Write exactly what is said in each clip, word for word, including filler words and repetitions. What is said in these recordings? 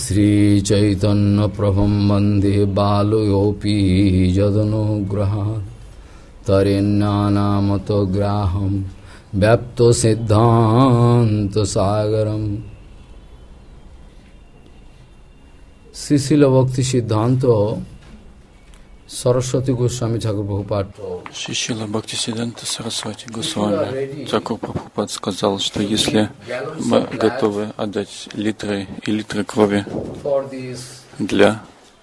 Sri Chaitanya Prabham Vande Balayopi Jadanograha Tarinyanamato Graham Vyapto Siddhanta Sagaram. Srila Bhakti Siddhanta Saraswati Goswami Thakur Prabhupada. Шрила Бхактисиддханта Сарасвати Госвами Тхакур Прабхупад сказал, что если мы готовы отдать литры и литры крови для,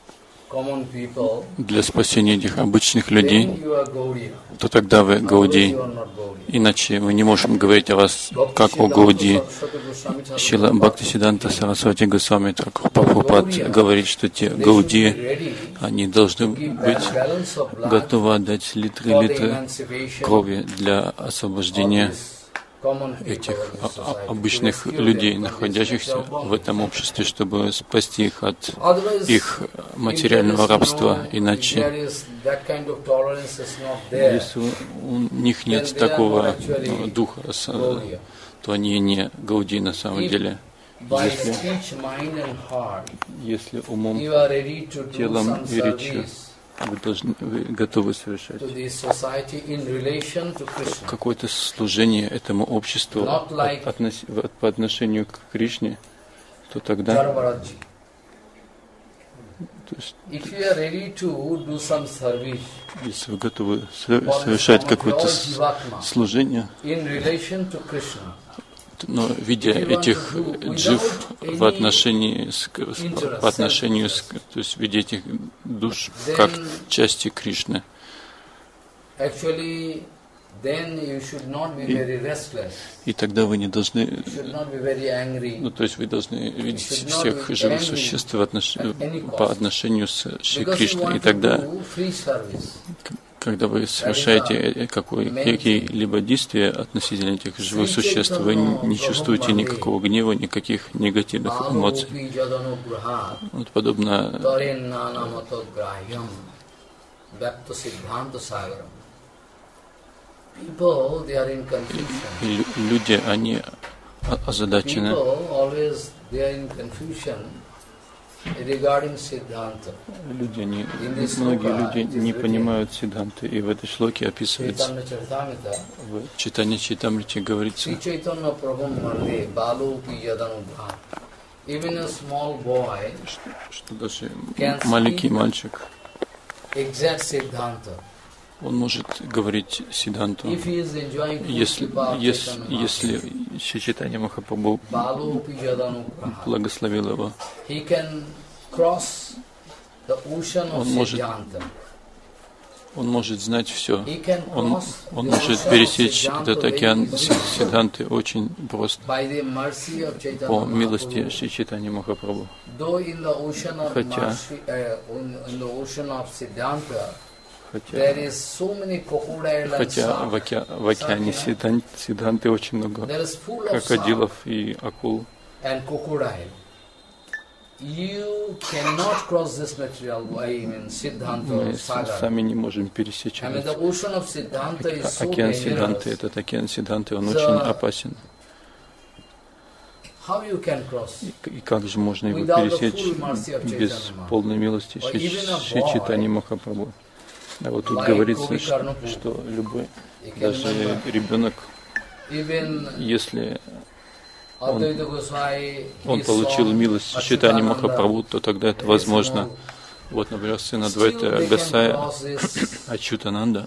для спасения этих обычных людей, то тогда вы Гаудий. Иначе мы не можем говорить о вас как о Гаудии. Шрила Бхактисиддханта Сарасвати Госвами Тхакур Прабхупад говорит, что те Гаудии, они должны быть готовы отдать литры и литры крови для освобождения этих обычных людей, находящихся в этом обществе, чтобы спасти их от их материального рабства. Иначе, если у них нет такого духа, то они не Гаудии на самом деле. Если, если умом, телом и речью вы, должны, вы готовы совершать какое-то служение этому обществу от, относ, по отношению к Кришне, то тогда, то есть, если вы готовы совершать какое-то служение, но видя этих джив в отношении с, по отношению с, то есть видя этих душ как части Кришны, и, и тогда вы не должны, ну то есть вы должны видеть всех живых существ в отнош, по отношению с Шри Кришной, и тогда, когда вы совершаете какие-либо действия относительно этих живых существ, вы не чувствуете никакого гнева, никаких негативных эмоций. Вот подобно люди, они озадачены. Люди, они, многие люди не понимают Сиддханты, и в этой шлоке описывается, в Чайтанья Чайтамрите говорится, что, что даже маленький мальчик, он может говорить Сиддханту, если, если, если Шри Чайтанья Махапрабху благословил его, он может, он может знать все. Он, он может пересечь этот океан Сиддханты очень просто по милости Шри Чайтаньи Махапрабху. Хотя Хотя, хотя в, оке, в океане Сиддханты очень много крокодилов и акул. Мы сами не можем пересечь этот океан Сиддханты. Этот океан Сиддханты, он очень опасен. И, и как же можно его пересечь без полной милости Шри Чайтаньи Махапрабху? А вот тут говорится, что, что любой, даже ребенок, если он, он получил милость Чайтаньи Махапрабху, то тогда это возможно. Вот, например, сын Адвайта Гасая Ачютананда,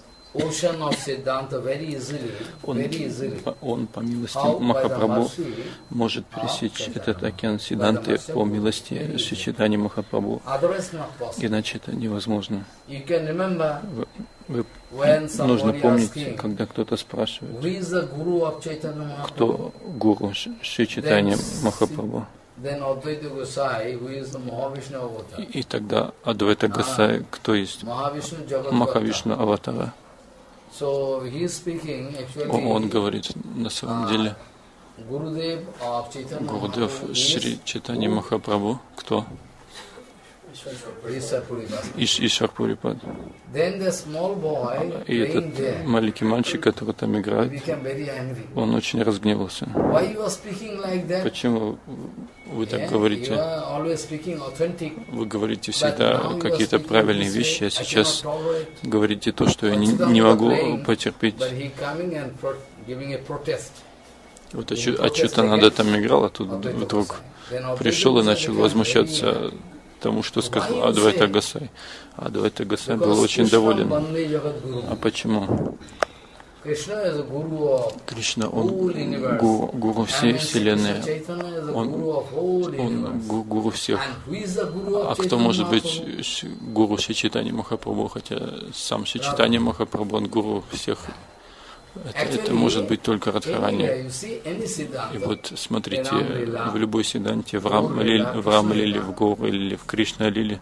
он, он по милости Махапрабху может пересечь этот океан Сиддханты по милости Шри Чайтаньи Махапрабху. Иначе это невозможно. Вы, вы, нужно помнить, когда кто-то спрашивает, кто гуру Шри Чайтаньи Махапрабху. И, и тогда Адвайта Гасай, кто есть Махавишну Аватара. Он говорит, на самом деле, Гурудев Шри Чайтаньи Махапрабху, кто? Иш, Ишвар-Пурипад. И этот маленький мальчик, который там играет, он очень разгневался. Почему вы так говорите? Вы говорите всегда какие-то правильные вещи, а сейчас говорите то, что я не, не могу потерпеть. Вот Ачютананда там играл, а тут вдруг пришел и начал возмущаться тому, что сказал Адвайта Госай. Адвайта Госай был очень доволен. А почему? Кришна, он гуру, гуру всей Вселенной, он, он гуру всех. А кто может быть гуру Шри Чайтанья Махапрабху, хотя сам Шри Чайтанья Махапрабху, он гуру всех. Это, это может быть только Радхарани. И вот смотрите, в любой сиданте, в Рам-лиле, в, Рам-лиле, в Гуру-лиле, в Кришна-лиле,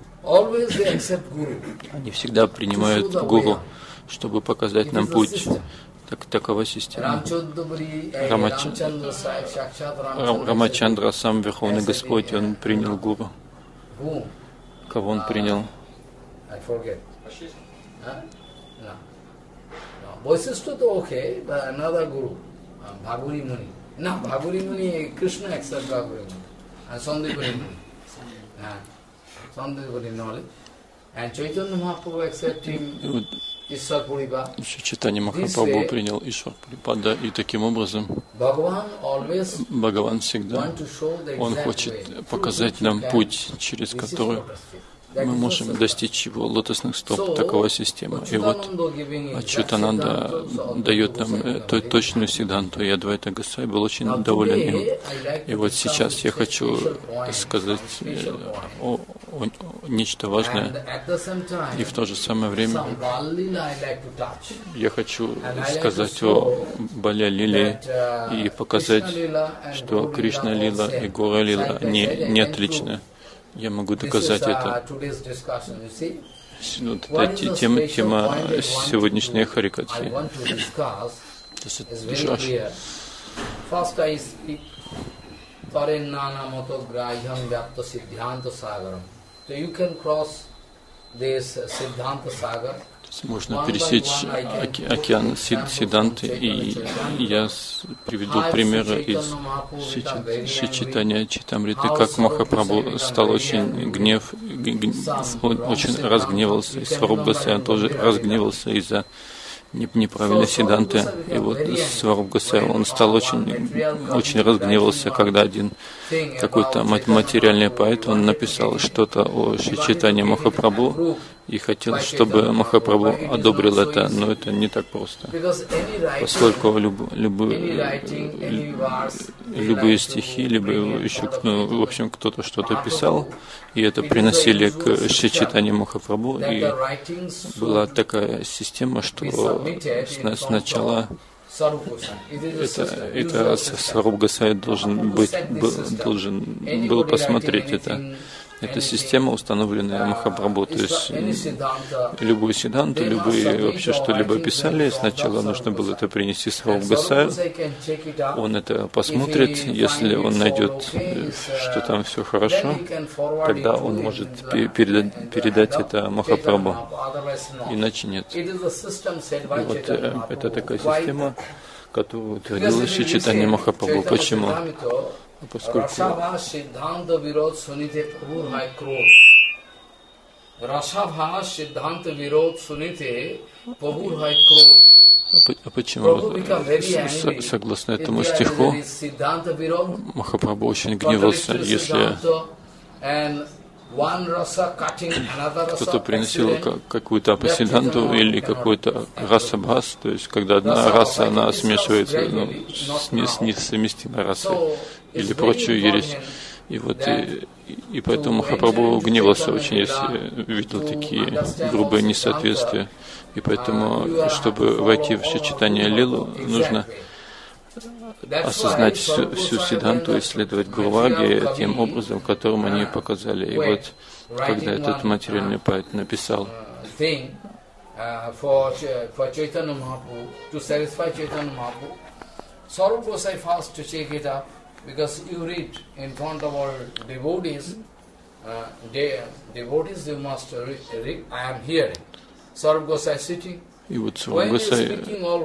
они всегда принимают гуру, чтобы показать нам путь. Так, такова система. Рамач... Рамачандра, сам Верховный Господь, он принял гуру. Кого он принял? Vaisishta to okay, but another guru, uh, Bhaguri Muni. No, Bhaguri Muni, Krishna accepts Bhaguri Muni. And Sandipuri Muni. Uh, Sandipuri knowledge. And Chaitanya Mahaprabhu accepts him, Ishwar Puripad. Чайтанья Махапрабху принял Ишвар-Пурипада, и таким образом Бхагаван всегда, он хочет показать нам путь, через который мы можем достичь его лотосных стоп. Такова система. И вот Ачютананда дает нам точную сиданту, и Адвайта Госай был очень доволен им. И вот сейчас я хочу сказать о, о, о нечто важное, и в то же самое время я хочу сказать о Баля Лиле и показать, что Кришна Лила и Гора Лила не, не отличны. Я могу доказать это. Вот это тема, тема сегодняшней Харикатхи. Можно пересечь океан Сиддханты, и я приведу примеры из Шри Чайтанья Чайтамриты, как Махапрабху стал очень гнев, он очень разгневался, и Сваруб Госай тоже разгневался из-за неправильной сиданты. И вот Сваруб Госай, он стал очень, очень разгневался, когда один какой-то материальный поэт, он написал что-то о Шри Чайтанье Махапрабху и хотел, чтобы Махапрабху одобрил это, но это не так просто, поскольку люб, любые, любые стихи, либо еще, ну, в общем, кто-то что-то писал, и это приносили к Шри Чайтанье Махапрабху, и была такая система, что сначала это, это Сваруб Госай должен быть, был, должен был посмотреть это. Это система, установленная Махапрабху, то есть любую сиданту, любые вообще что-либо писали, сначала нужно было это принести Сваруб Госаю, он это посмотрит, если он найдет, что там все хорошо, тогда он может передать, передать это Махапрабху, иначе нет. И вот это такая система, которую утвердила Шри Чайтанья Махапрабху. Почему? Поскольку а почему? Согласно этому стиху, Махапрабху очень гневался, если кто-то приносил какую-то апасиданту или какой-то расабхас, то есть когда одна раса, она смешивается, ну, с, не, с несовместимой расой или прочую ересь. И вот и, и поэтому Махапрабху гневался очень, если видел такие грубые несоответствия. И поэтому, чтобы войти в Шри Чайтанья Лилу, нужно осознать всю, всю сиданту, исследовать Гурваги тем образом, которым они показали. И вот, когда этот материальный поэт написал И вот Сваруб Госай,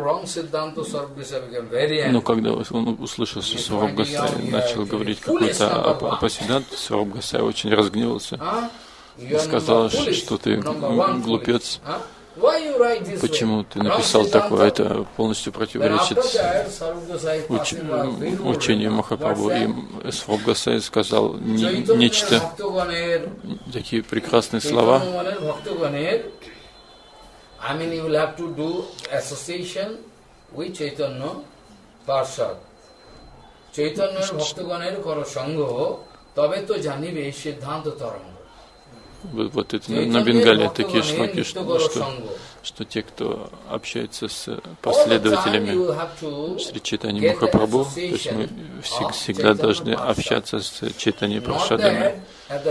но когда он услышал, что Сваруб Госай начал говорить какой-то апасидант, Сваруб Госай очень разгневался и сказал, что ты глупец. Почему ты написал такое? Это полностью противоречит уч... учению Махапрабху. И Сваруб Госай сказал не... нечто, такие прекрасные слова. I mean, you will have to do association with Chaitanya Parshad. Chaitanya Bhaktagoner Koro Sangho, Tabe to Janibe Siddhanta Taranga. Вот это на Бенгале такие шлоки, что, что, что те, кто общается с последователями Шри Чайтаньи Махапрабху, то есть мы всегда должны общаться с Чайтаньей Паршадами.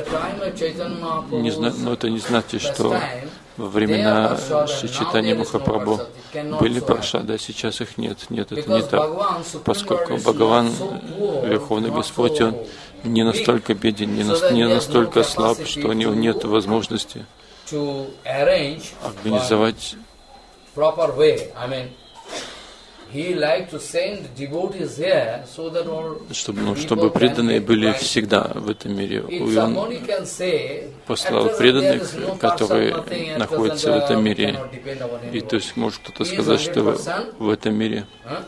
Не зна... Но это не значит, что во времена Шри Чайтаньи Махапрабху были Паршады, а сейчас их нет. Нет, это не так. Поскольку Бхагаван, Верховный Господь, Он не настолько беден, не, на, не настолько слаб, что у него нет возможности организовать, чтобы, ну, чтобы преданные были всегда в этом мире. И Он послал преданных, которые находятся в этом мире. И то есть может кто-то сказать, что в, в этом мире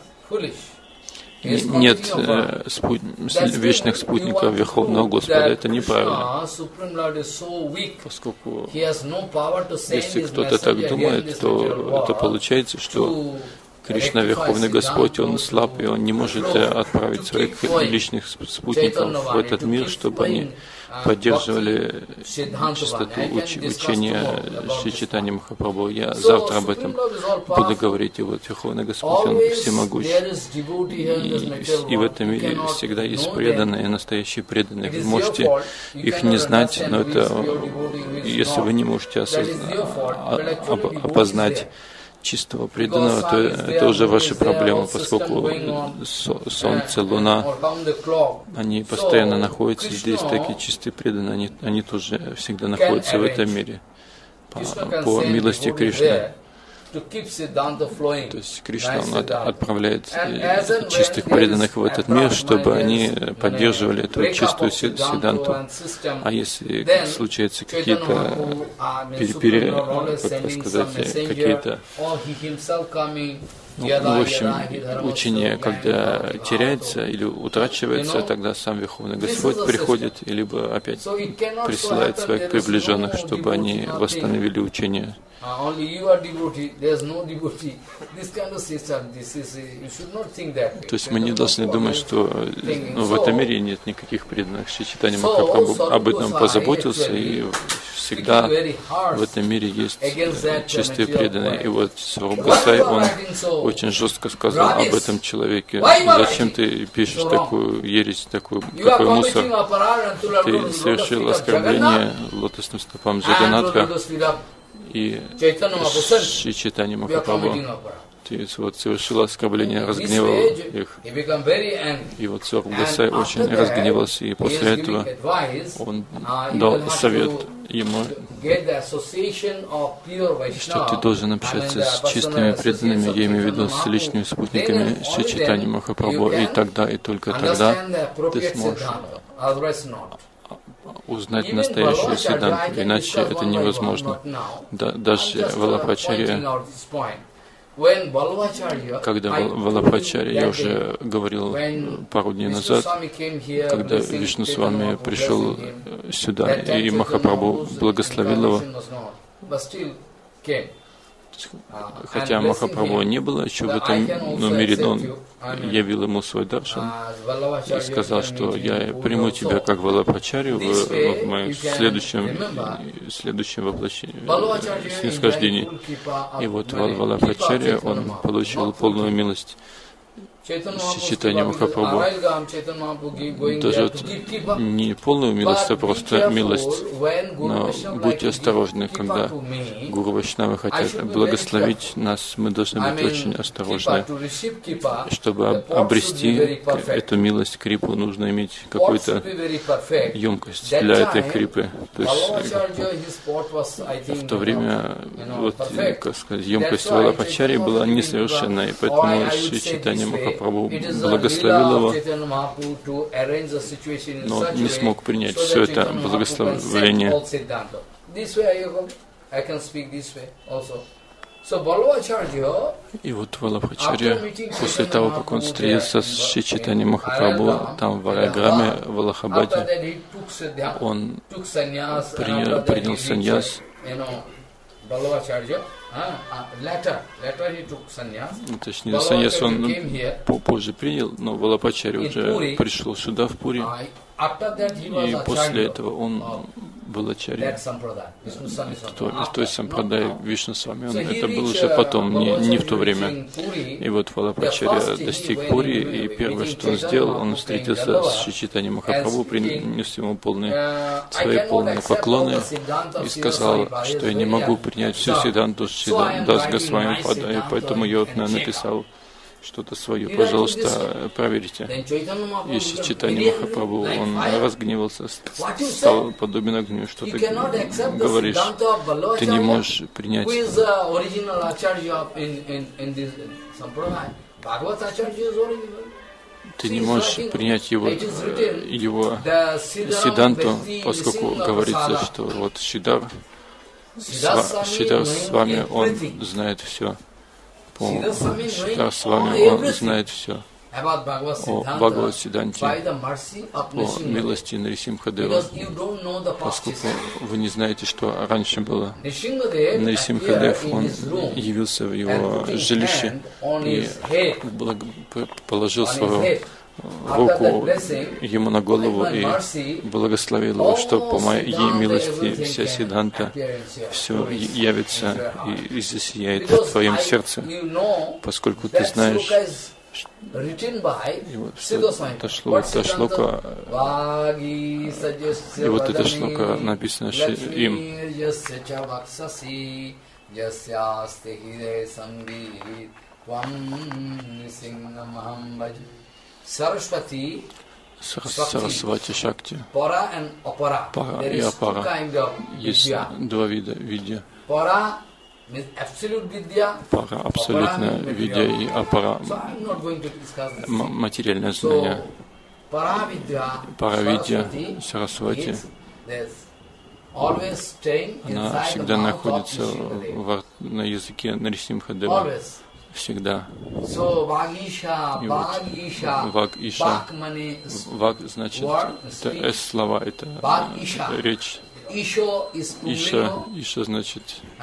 нет э, спут... вечных спутников Верховного Господа. Это неправильно. Поскольку если кто-то так думает, то это получается, что Кришна, Верховный Господь, Он слаб, и Он не может отправить своих личных спутников в этот мир, чтобы они поддерживали чистоту уч- учения Шри Чайтаньи Махапрабху. Я завтра об этом буду говорить. И вот Верховный Господь, Он всемогущ. И, и в этом мире всегда есть преданные, настоящие преданные. Вы можете их не знать, но это, если вы не можете осозна- опознать чистого преданного, то это уже ваши проблемы, поскольку Солнце, Луна, они постоянно находятся здесь, такие чистые преданные, они, они тоже всегда находятся в этом мире по, по милости Кришны. То есть Кришна, Он отправляет чистых преданных в этот мир, чтобы они поддерживали эту чистую сиддханту. А если случаются какие-то, пере, как сказать, какие-то, ну, в общем, учение, когда теряется или утрачивается, тогда сам Верховный Господь приходит и либо опять присылает своих приближенных, чтобы они восстановили учение. То есть мы не должны думать, что ну, в этом мире нет никаких преданных. Шри Чайтанья Махапрабху об этом позаботился, и всегда в этом мире есть чистые преданные. И вот Сваруб Госай, он очень жестко сказал об этом человеке. Зачем ты пишешь такую ересь, такую, такой мусор? Ты совершил оскорбление лотосным стопам Джаганатха и Шри Чайтаньи Махапрабху. Ты вот совершил оскорбление, разгневал их. И вот Сваруб Госай очень разгневался, и после этого он дал совет ему, что ты должен общаться с чистыми преданными, я имею в виду с личными спутниками Шри Чайтаньи Махапрабху, и тогда, и только тогда ты сможешь узнать настоящую сиддханту, иначе это невозможно. Да, даже Валабхачарья, когда Валабхачарья, я уже говорил пару дней назад, когда Вишну с вами пришел сюда, и Махапрабху благословил его, хотя Махапрабху не было еще в этом ну, мире, но он явил ему свой даршан и сказал, что я приму тебя как Валабхачарью в, в моем следующем, следующем воплощении, снисхождении. И вот Валабхачарья, он получил полную милость Чайтанья Махапрабху даже вот не полную милость, а просто милость. Но будьте осторожны, когда Гуру Вайшнавы хотят благословить нас, мы должны быть очень осторожны. Чтобы обрести эту милость, крипу, нужно иметь какую-то емкость для этой крипы. То есть в то время, вот, как сказать, емкость Валабхачари была несовершенной, поэтому Шри Чайтанья Махапрабху благословил его, но он не смог принять все это благословение. И вот Валабхачарья, после того, как он встретился с Шри Чайтаньей Махапрабху, там в Вараграме, в Аллахабаде, он принял, принял саньяс. Точнее, саньяс он позже принял, но Валабхачарья уже пришел сюда, в Пури, и после этого он был ачарья из той сампрадай Вишну Свами. Он, это было уже потом, не, не в то время. И вот Валабхачарья достиг Пури, и первое, что он сделал, он встретился с Шри Чайтаньей Махапрабху, принес ему полные, свои полные поклоны и сказал, что я не могу принять всю Сиддханту Шридас Госвами Падай, поэтому я вот написал что-то свое, пожалуйста, проверьте. И Шри Чайтанья Махапрабху, он разгневался, стал подобен огню, что ты говоришь, ты не можешь принять. Ты не можешь принять его, его Сиддханту, поскольку говорится, что вот Шридар, Шридар с вами, он знает все. Шридар с вами, он знает все о Бхагават Сиддханте, о милости Нарисимхадева, поскольку вы не знаете, что раньше было. Нарисимхадев, он явился в его жилище и положил свою руку ему на голову и благословил его, что по моей милости вся Сиддханта все явится и засияет в твоем сердце, поскольку ты знаешь. И вот это шлока, шлока, и вот эта шлока написана им. Сарасвати, Сарасвати Шакти, Пара и Апара. Есть два вида видья. Пара — абсолютная видья, и Апара — материальное знание. Паравидья, Сарасвати, она всегда находится в, на языке Нарисимхадева. Всегда. И вот Ваг Иша, Ваг значит, это эс слова, это, это речь. Иша, Иша значит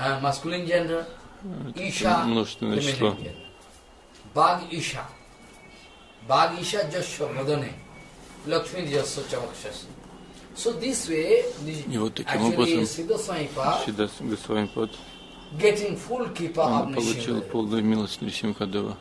множественное число. Ваг Иша. Ваг Иша Джашва Мадане. Лакшми Джасва Чамакшас. И вот таким образом Шридас Госвами Пад, он получил полную милость Нарисимхадева.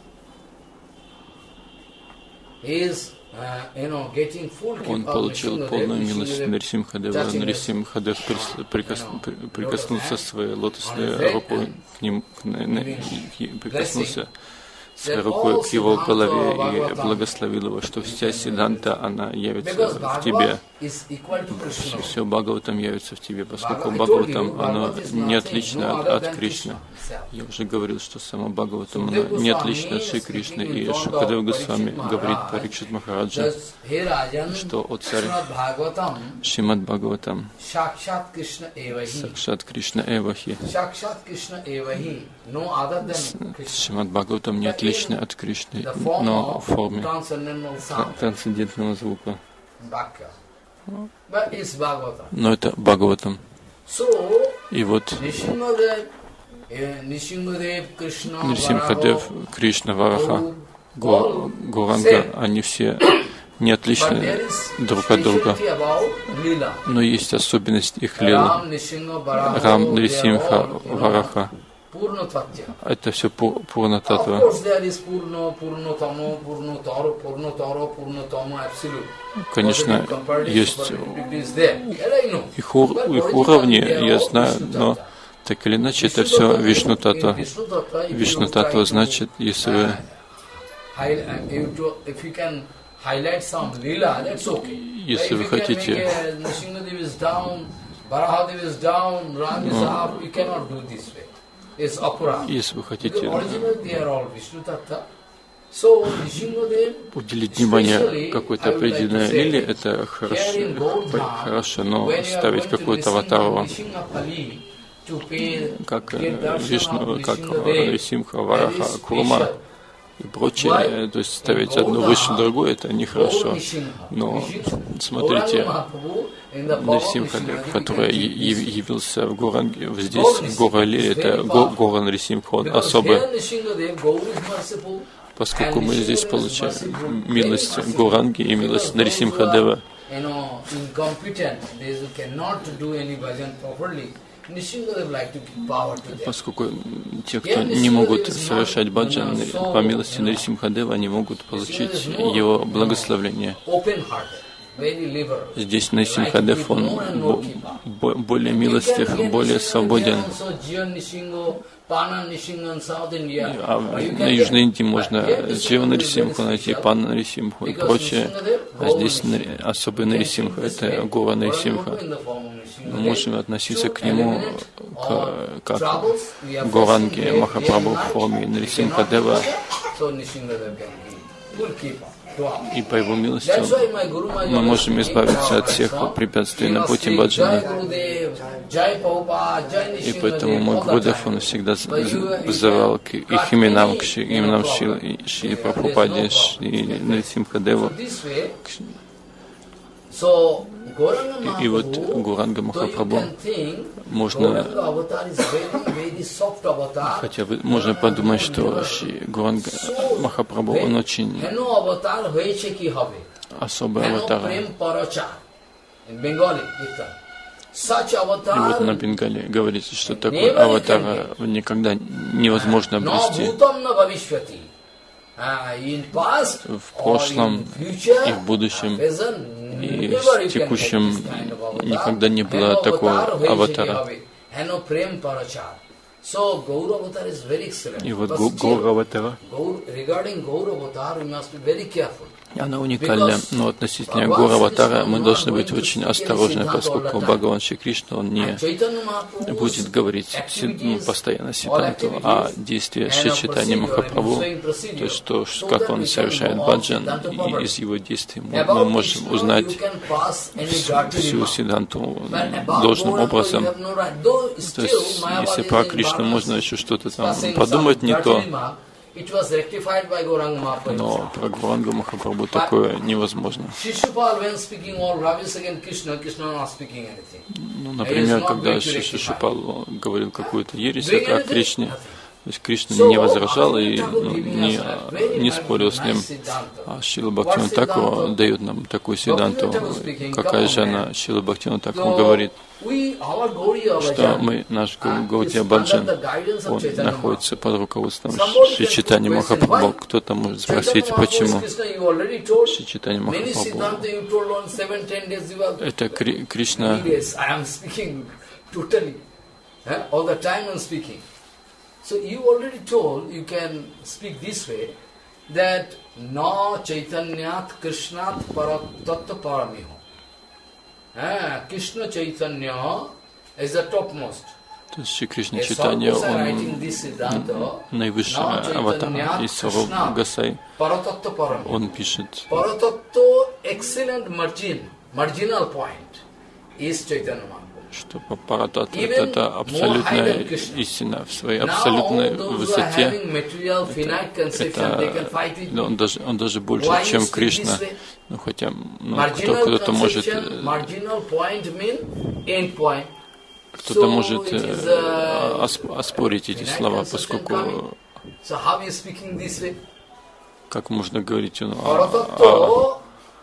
Он получил полную милость Нарисимхадева. Нарисимхадев прикоснулся своей лотосной рукой к ним, прикоснулся своей рукой к его голове и благословил его, что вся Сиддханта, она явится в тебе. Все, все Бхагаватам явится в тебе, поскольку Бхагаватам, оно не отлично от, от Кришны. Я уже говорил, что само Бхагаватам, оно не отлично от Шри Кришны. И Шукадев Госвами говорит Парикшит Махараджа, что о царь Шримад Бхагаватам, Сакшат Кришна Эвахи. Шримад Бхагаватам не отлично от Кришны, но в форме трансцендентного звука. Но это Бхагаватам. И вот Нрисимхадев, Кришна, Вараха, Гуранга, они все не отличны друг от друга. Но есть особенность их лилы. Рам, Нрисимха, Вараха, Это все Пурна Татва. Конечно, есть их, их уровни, я знаю, но так или иначе это все Вишну Татва. Вишну Татва значит, если вы если вы хотите, если вы хотите уделить внимание какой-то определенной лиле, это хорошо, хорошо, но ставить какую-то аватару, как Вишну, как Рисимха, Вараха, Курма и прочее, то есть ставить одну выше другую, это нехорошо. Но смотрите, Нарисимхадев, который явился в Горанге, здесь, в Горале, это Горан Рисимха, он особый. Поскольку мы здесь получаем милость Горанги и милость Нарисимхадева, поскольку те, кто не могут совершать баджан, по милости Нарисимхадева, они могут получить его благословение. Здесь Нарисимхадев, он более милостив, более свободен. А на Южной Индии можно Джива Нарисимху найти, Пана Нарисимху и прочее. А здесь особый Нарисимха, это Гора Нарисимха. Мы можем относиться к нему к, как Горанге Махапрабху в форме Нарисимхадева. И по его милости мы можем избавиться от всех препятствий на пути баджана. И поэтому мой Гурудев, он всегда взывал к их именам, к именам Шри Прабхупаде, Шри Нарисимхадеву. И, и вот Гуранга Махапрабху можно, хотя вы, можно подумать, что Гуранга Махапрабху, он очень особый аватар. И вот на Бенгале говорится, что такой аватар никогда невозможно обрести. В прошлом и в будущем и в текущем никогда не было такого аватара. И вот Гаура аватара, она уникальна, но относительно Гаура аватара мы должны быть очень осторожны, поскольку Бхагаван Шри Кришна, он не будет говорить постоянно Сиддханту, а действия Шри Чайтанья Махапрабху, то есть то, как он совершает баджан, и из его действий мы можем узнать всю Сиддханту должным образом. То есть, если про Кришну можно еще что-то там подумать не то, но про Гурангу Махапрабху такое невозможно. Ну, например, когда Шишупал говорил какую-то ересь о Кришне, то есть Кришна не возражал и ну, не, не спорил с ним. А Шрила Бхактивинода Тхакур дает нам такую сиддханту, какая же она, Шрила Бхактивинода Тхакур говорит, что мы, наш Гаудия Баджан, он находится под руководством Шри Чайтаньи Махапрабху. Кто-то может спросить, почему Шри Чайтанья Махапрабху? Это Кри Кришна. So you already told, you can speak this way, that na Chaitanyat Krishnat Paratattva Paramiho. Ah, Krishna Chaitanya is the topmost. То есть Шри Кришна Чайтанья, он наивысший аватар из Сваруб Госай. Он пишет, Paratattva excellent margin, marginal point is Chaitanya Mahaprabhu. Что Парататтва — это абсолютная истина в своей абсолютной высоте. Это, это, он, даже, он даже больше, чем Кришна. Ну, хотя ну, кто, кто-то может, кто-то может э, оспорить эти слова, поскольку как можно говорить ну, о,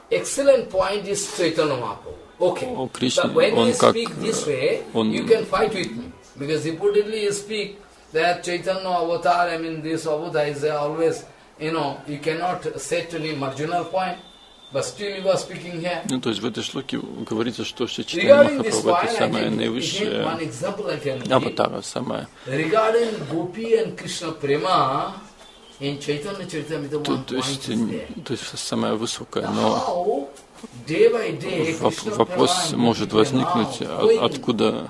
о Okay. О Кришне, он как, он, that Chaitanya avatar, I mean this avatar is always, you know, you cannot set any marginal point, but still you are speaking here. Ну, то есть в этой шлоке говорится, что Чайтанья Махапрабху это самая наивысшая аватара, самая. Regarding Gopi and Krishna Prema, in Chaitanya Charitamrita one То есть, point is there. то есть самая высокая, но Day by day, воп- вопрос может возникнуть, от- откуда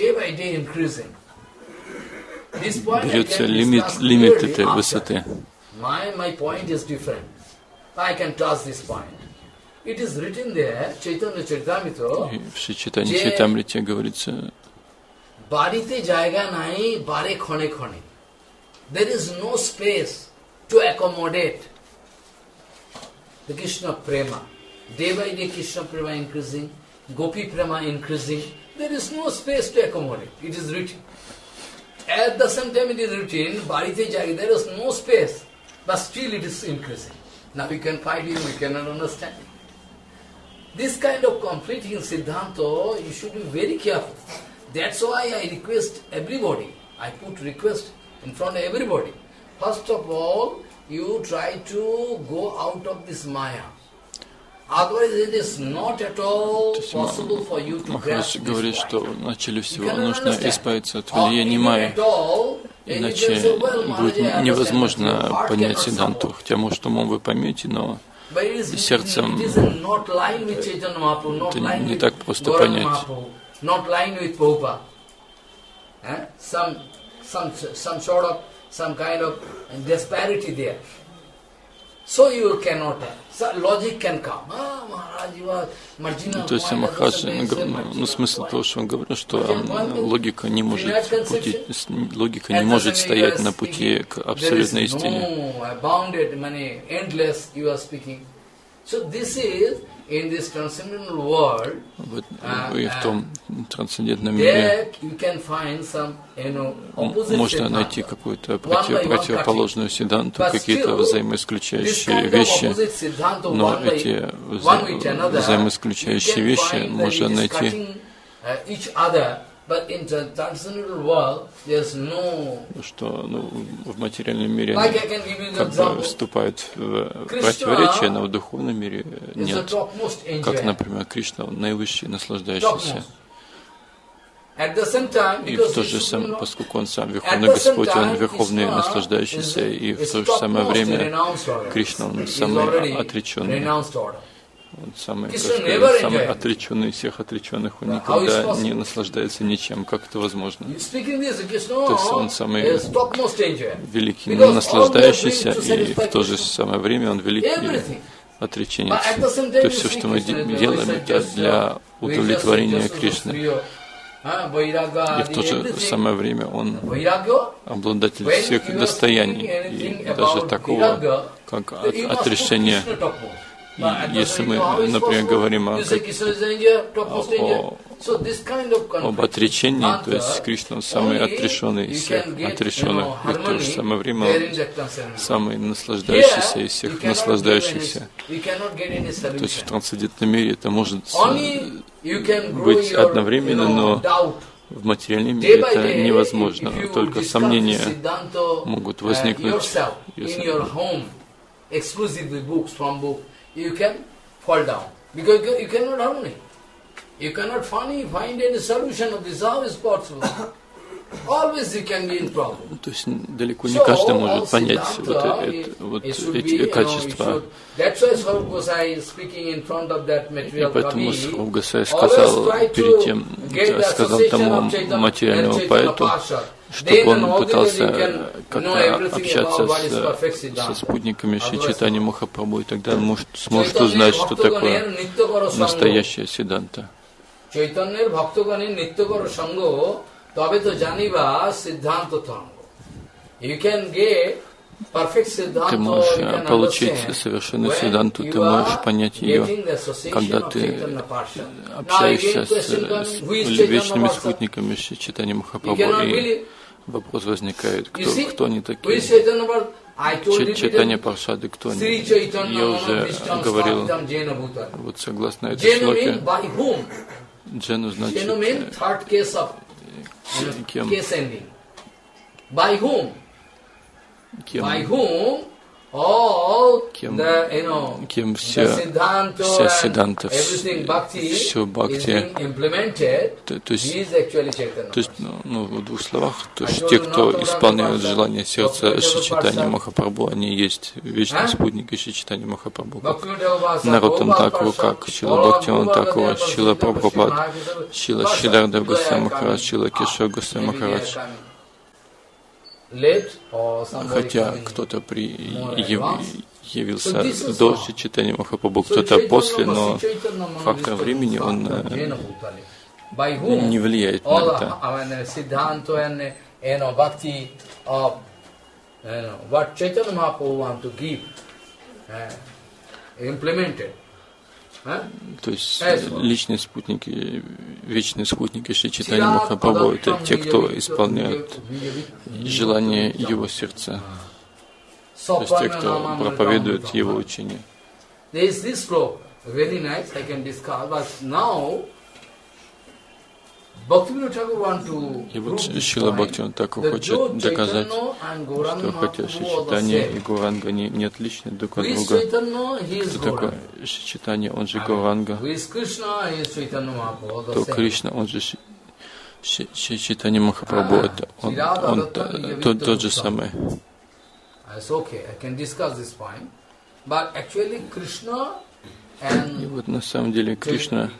берется лимит, лимит этой высоты. My, my point is different. I can touch this point. It is written there, Chaitanya Charitamrita. И в Чайтанье Чаритамрите говорится, Barite jayga nahi bare khone khone. There is no space to accommodate the Krishna Prema. Day by day Krishna Prema increasing, Gopi Prema increasing. There is no space to accommodate. It is written. At the same time it is written, Barite jayga, there is no space. But still it is increasing. Now we can fight it, we cannot understand it. This kind of conflicting Siddhanta, you should be very careful. That's why I request everybody, I put request in front of everybody. First of all, you try to go out of this Maya. Otherwise it is not at all possible for you to grasp Махарадж говорит, this что point. вначале всего You cannot нужно understand. избавиться от Or влияния even Майи, at all, then you иначе can say, well, Maharaj, будет I understand, невозможно but your heart понять cannot Сиддханту. support. Хотя, может, умом вы поймете, но But it is, сердцем it is not line with Chaitanya Mahaprabhu, not это line не with так просто Gauranga понять. Mahaprabhu, not line with Prabhupada. Eh? Some, some, some sort of, some kind of disparity there. So you cannot have. So logic can come. Ah, Maharaj, you are marginal. То есть Махарадж, ну, смысл того, что он говорил, что логика не может, пути, логика не может стоять на пути к абсолютной истине. Вот, и в том трансцендентном мире можно найти какую-то против, противоположную Сиддханту, какие-то взаимоисключающие вещи, но эти вза взаимоисключающие вещи можно найти, что ну, в материальном мире они как бы вступают в противоречие, но в духовном мире нет. Как, например, Кришна, он наивысший, наслаждающийся. И в то же самое, поскольку он сам Верховный Господь, он Верховный наслаждающийся, и в то же самое время Кришна, он самый отреченный. Он самый, сказать, самый отреченный из всех отреченных, он никогда не наслаждается ничем, как это возможно. То есть он самый великий наслаждающийся, и в то же самое время он великий отреченец. То есть все, что мы делаем, это для удовлетворения Кришны. И в то же самое время он обладатель всех достояний, и даже такого, как от, отрешение. И если мы, например, говорим о, о, об отречении, то есть Кришна он самый отрешенный из всех отрешенных, и в то же самое время он самый наслаждающийся из всех наслаждающихся. То есть в трансцендентном мире это может быть одновременно, но в материальном мире это невозможно. Только сомнения могут возникнуть, если you can fall down. Because you cannot harmony. You cannot find, find any solution of this. How is possible? Always you can be in problem. То есть далеко не каждый может понять вот, это, вот эти качества. И поэтому Сварупа Госвами сказал перед тем, сказал тому материальному поэту, чтобы он пытался как-то общаться с, со спутниками Шри Чайтаньи Махапрабху, и тогда он может, сможет узнать, что такое настоящая Сиддханта. Ты можешь получить совершенную Сиддханту, ты можешь понять ее, когда ты общаешься с, с вечными спутниками Шри Чайтаньи Махапрабху, и вопрос возникает, кто, кто они такие? Чайтанья Паршады, кто они? Я уже говорил, вот согласно этой шлоке, Джену значит, кем? By whom? Кем, By whom all кем, the, you know, кем вся, Siddhanta вся and Сиддханта, everything bhakti все is бхакти, being implemented, то, то есть, he is actually Chaitanya. то есть ну, ну, в двух словах, то есть те, кто исполняют желание сердца Шри Чайтаньи Махапрабху, они есть вечные спутники Шри Чайтаньи Махапрабху, как Нароттам Такур, как Шрила Бхактивинода Такур, Шрила Прабхупад, Шрила Шридхар Госвами Махарадж, Шрила Кешава Госвами Махарадж. Хотя кто-то при, яв, явился до Шри Чайтаньи Махапрабху, кто-то после, но фактор времени он не влияет на это. То есть личные спутники, вечные спутники Шри Чайтаньи Махапрабху — это те, кто исполняют желание его сердца, то есть те, кто проповедует его учение. И вот Шрила Бхактивинода Такур хочет доказать, что хотя Шри Чайтанья и Гауранга не, не отличны друг от друга. Кто такой Шри Чайтанья, он же Гауранга, то Кришна, он же Шри Чайтанья Махапрабху, это он, он тот, тот же самый. И вот на самом деле Кришна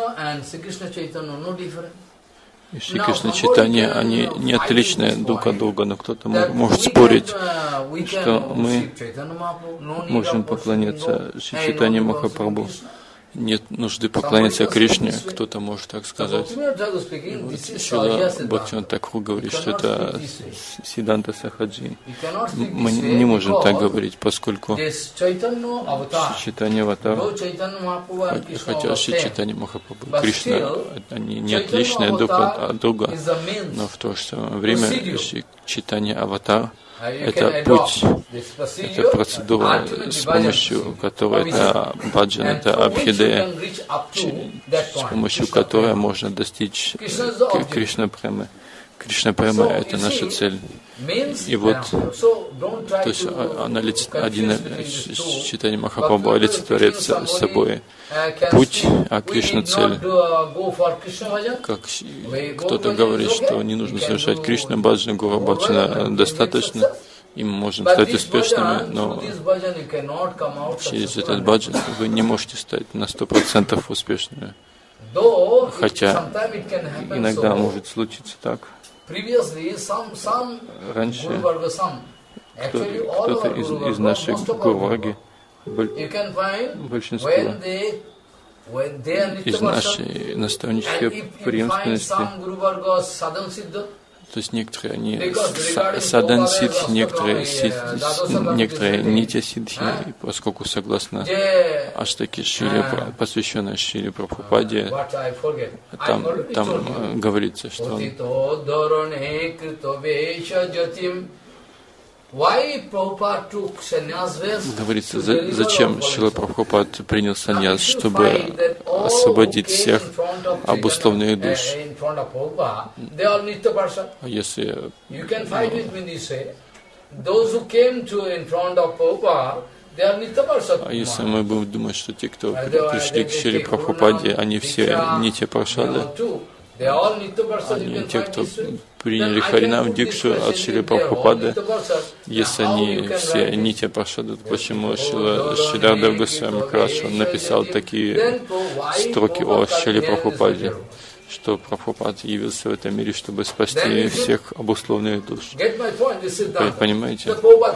и Шри Кришна Чайтанья, они не отличны друг от друга, но кто-то может спорить, что мы можем поклоняться Шри Чайтанье Махапрабху. Нет нужды поклоняться Кришне, кто-то может так сказать. Вот Шрила Бхактивинода Такур говорит, что это Сиддханта Сахаджи. Мы не можем так говорить, поскольку Шри Чайтанья Аватар, хотя Шри Чайтанья Махапрабху и Кришна, они не отличны друг от друга, но в то же самое время Шри Чайтанья Аватар — это путь, это процедура, с помощью которой это баджан, это абхидея, с помощью которой можно достичь Кришна Премы. Кришна Према — это наша цель. И вот, то есть она, один Чайтанья Махапрабху олицетворяет с собой путь, а Кришна — цель. Как кто-то говорит, что не нужно совершать Кришна баджана, Гора баджана достаточно, и мы можем стать успешными, но через этот баджан вы не можете стать на сто процентов успешными. Хотя иногда может случиться так. Раньше кто-то из, из нашей Гурварги, большинство из нашей наставнической преемственности, то есть некоторые они садан сидхи, некоторые, некоторые нитя сидхи, поскольку согласно Аштаки Шриле, посвященной Шриле Прабхупаде, там, там говорится, что говорится, за, зачем Шрила Прабхупад принял саньяс, чтобы освободить всех обусловленных душ. А если А если мы будем думать, что те, кто пришли к Шриле Прабхупаде, они все нитья паршады, они те, кто приняли Харинам Дикшу от Шрилы Прабхупады, если они все нитья паршады, то почему Шридхар Госвами Махарадж написал такие строки о Шриле Прабхупаде, что Прабхупад явился в этом мире, чтобы спасти всех обусловленных душ. Вы понимаете?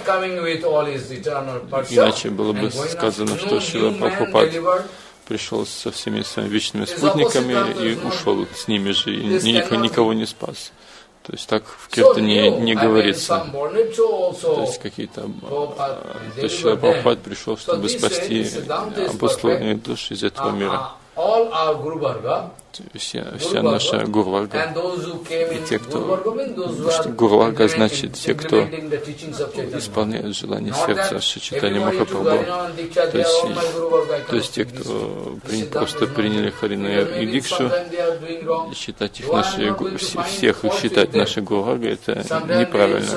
Иначе было бы сказано, что Шрила Прабхупад пришел со всеми своими вечными спутниками и ушел с ними же, и никого, никого не спас. То есть так в Киртане не говорится. То есть какие-то... То есть Шрила Прабхупад пришел, чтобы спасти обусловленных душ из этого мира. Вся, вся наша Гурварга, и те, кто... Что Гурварга значит те, кто исполняет желание сердца Шри Чайтанья Махапрабху. То есть, то есть те, кто при, просто приняли Харину и Дикшу, считать их нашей, всех их считать нашей Гурваргой, это неправильно.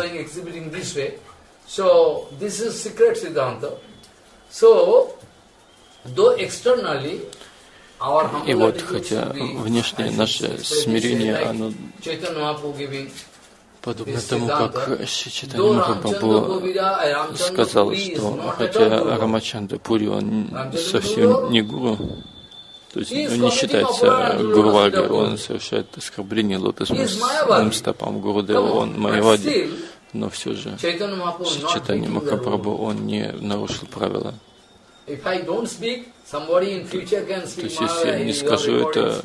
И вот, хотя внешнее наше смирение, оно подобно тому, как Шри Чайтанья Махапрабху сказал, что хотя Рамачандра Пури, он совсем не гуру, то есть он не считается гурваргой, он совершает оскорбление лотосным стопам Гурудева, он майявади, но все же Шри Чайтанья Махапрабху, он не нарушил правила. То есть, если я не скажу это,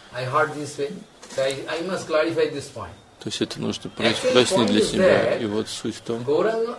то есть это нужно прояснить для себя. И вот суть в том,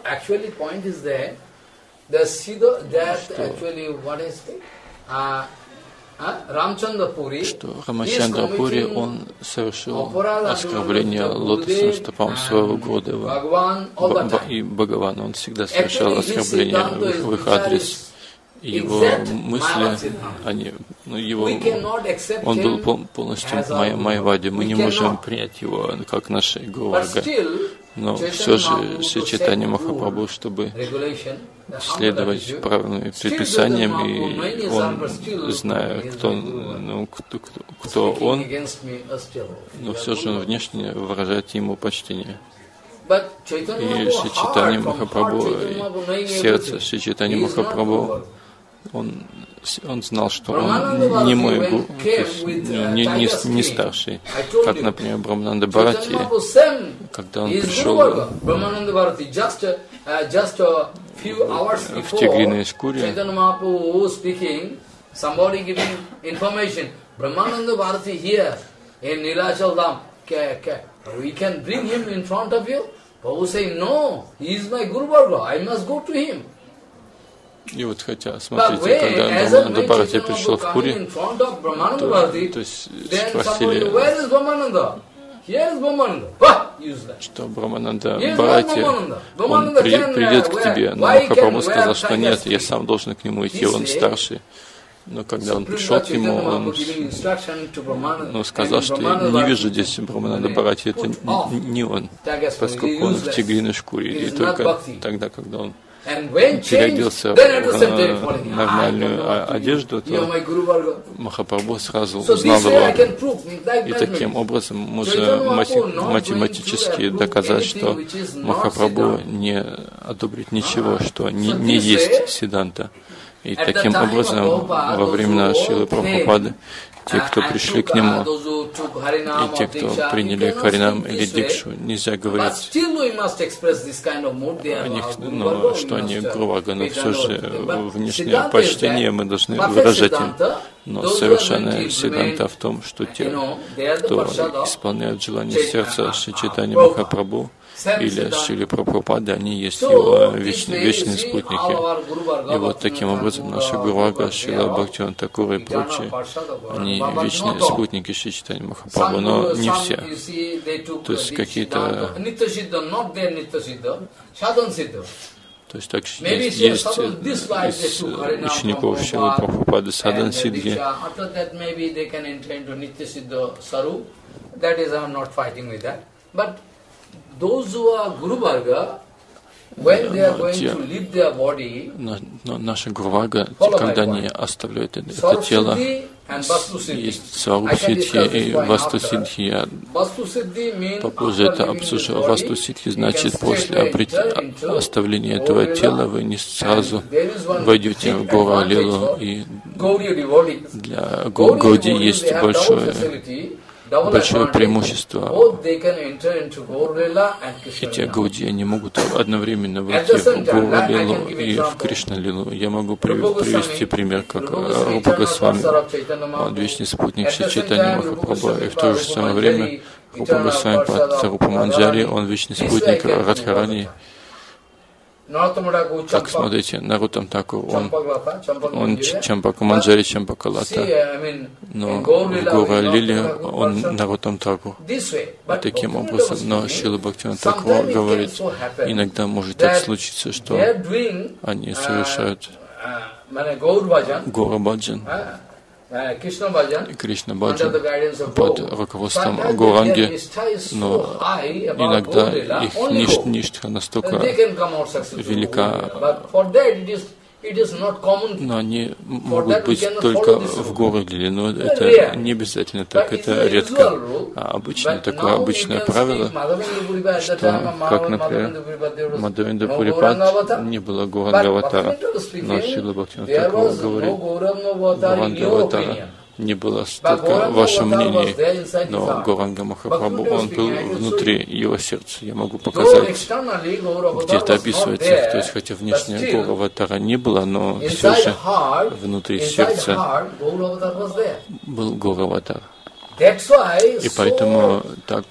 что Рамачандра Пури, он совершил оскорбление лотосным стопам своего Гурудева и Бхагавана. Он всегда совершал оскорбление в их адрес. Его мысли, они, ну, его, он был пол, полностью майя, майявади. Мы не можем принять его как нашей Гурварга. Но все же Шри Чайтанья Махапрабху, чтобы следовать правильным предписаниям, и он, зная, кто, ну, кто, кто, кто он, но все же он внешне выражает ему почтение. И Шри Чайтанья Махапрабху, и сердце Шри Чайтанья Махапрабху, Он, он знал, что он не мой гуру, не, не, не старший. Как, например, Брахмананда Бхарати, когда он пришел в тигриной шкуре, и вот хотя, смотрите, когда Брахмананда Бхарати пришел в Пури, то, то есть спросили, что Брахмананда Бхарати, он при, придет к тебе, но Махапрабху сказал, что нет, я сам должен к нему идти, он старший. Но когда он пришел к нему, он ну, сказал, что я не вижу здесь Брахмананда Бхарати, это не он, поскольку он в тигриной шкуре, и только тогда, когда он переоделся в нормальную одежду, то Махапрабху сразу узнал его. И таким образом можно математически доказать, что Махапрабху не одобрит ничего, что не, не есть Сиддханта. И таким образом во времена Шрилы Прабхупады те, кто пришли к нему, и те, кто приняли Харинам или Дикшу, нельзя говорить о них, ну, что они Гурварга, но все же внешнее почтение мы должны выражать им. Но совершенная Сиддханта в том, что те, кто исполняют желание сердца Шри Чайтанья Махапрабху или Шрили Прабхупады, они есть его вечные, вечные спутники. И вот таким образом наши Гурварга, Шрила Бхактивинода Тхакура и прочие, они вечные спутники Шри Чайтанья Махапрабху, но не все. То есть какие-то... То есть так есть, есть из учеников Шрилы Прабхупады Садан Сиддхи. Но наши Гурварга, когда они оставляют это тело, есть Сварупсиддхи и Вастусиддхи. Попозже это обсужу. Вастусиддхи значит, после оставления этого тела вы не сразу войдете в Гора Лилу, и для Гауди есть большое большое преимущество. Эти Гауди, они могут одновременно войти в Гора Лилу и в Кришна Лилу. Я могу привести пример, как Рупа Госвами, он вечный спутник Шри Чайтанья Махапрабху, и в то же самое время Рупа Госвами Пад Рупа Манджари, он вечный спутник Радхарани. Так, смотрите, Наруттам Такур, он, он Чампака Манджари, Чампака Лата, но в Гора Лили он Наруттам Такур. Таким образом, но Шрила Бхактивинода Такур говорит, иногда может так случиться, что они совершают Гора Баджан и Кришна Баджан под руководством Гауранги, но иногда их ниш- ништха настолько велика, но они могут быть только в городе, но это не обязательно так, это редко. А обычно, такое обычное правило, что, как, например, Мадхавендра Пурипад не было Гауранга-аватара, но Шрила Бхактивинода Такур говорит, Гауранга-аватара не было столько в вашем мнении, но Гауранга Махапрабху, он был внутри его сердца. Я могу показать, где это описывается. То есть, хотя внешне Гаура-аватара не было, но все же внутри сердца был Гаура-аватар. И поэтому так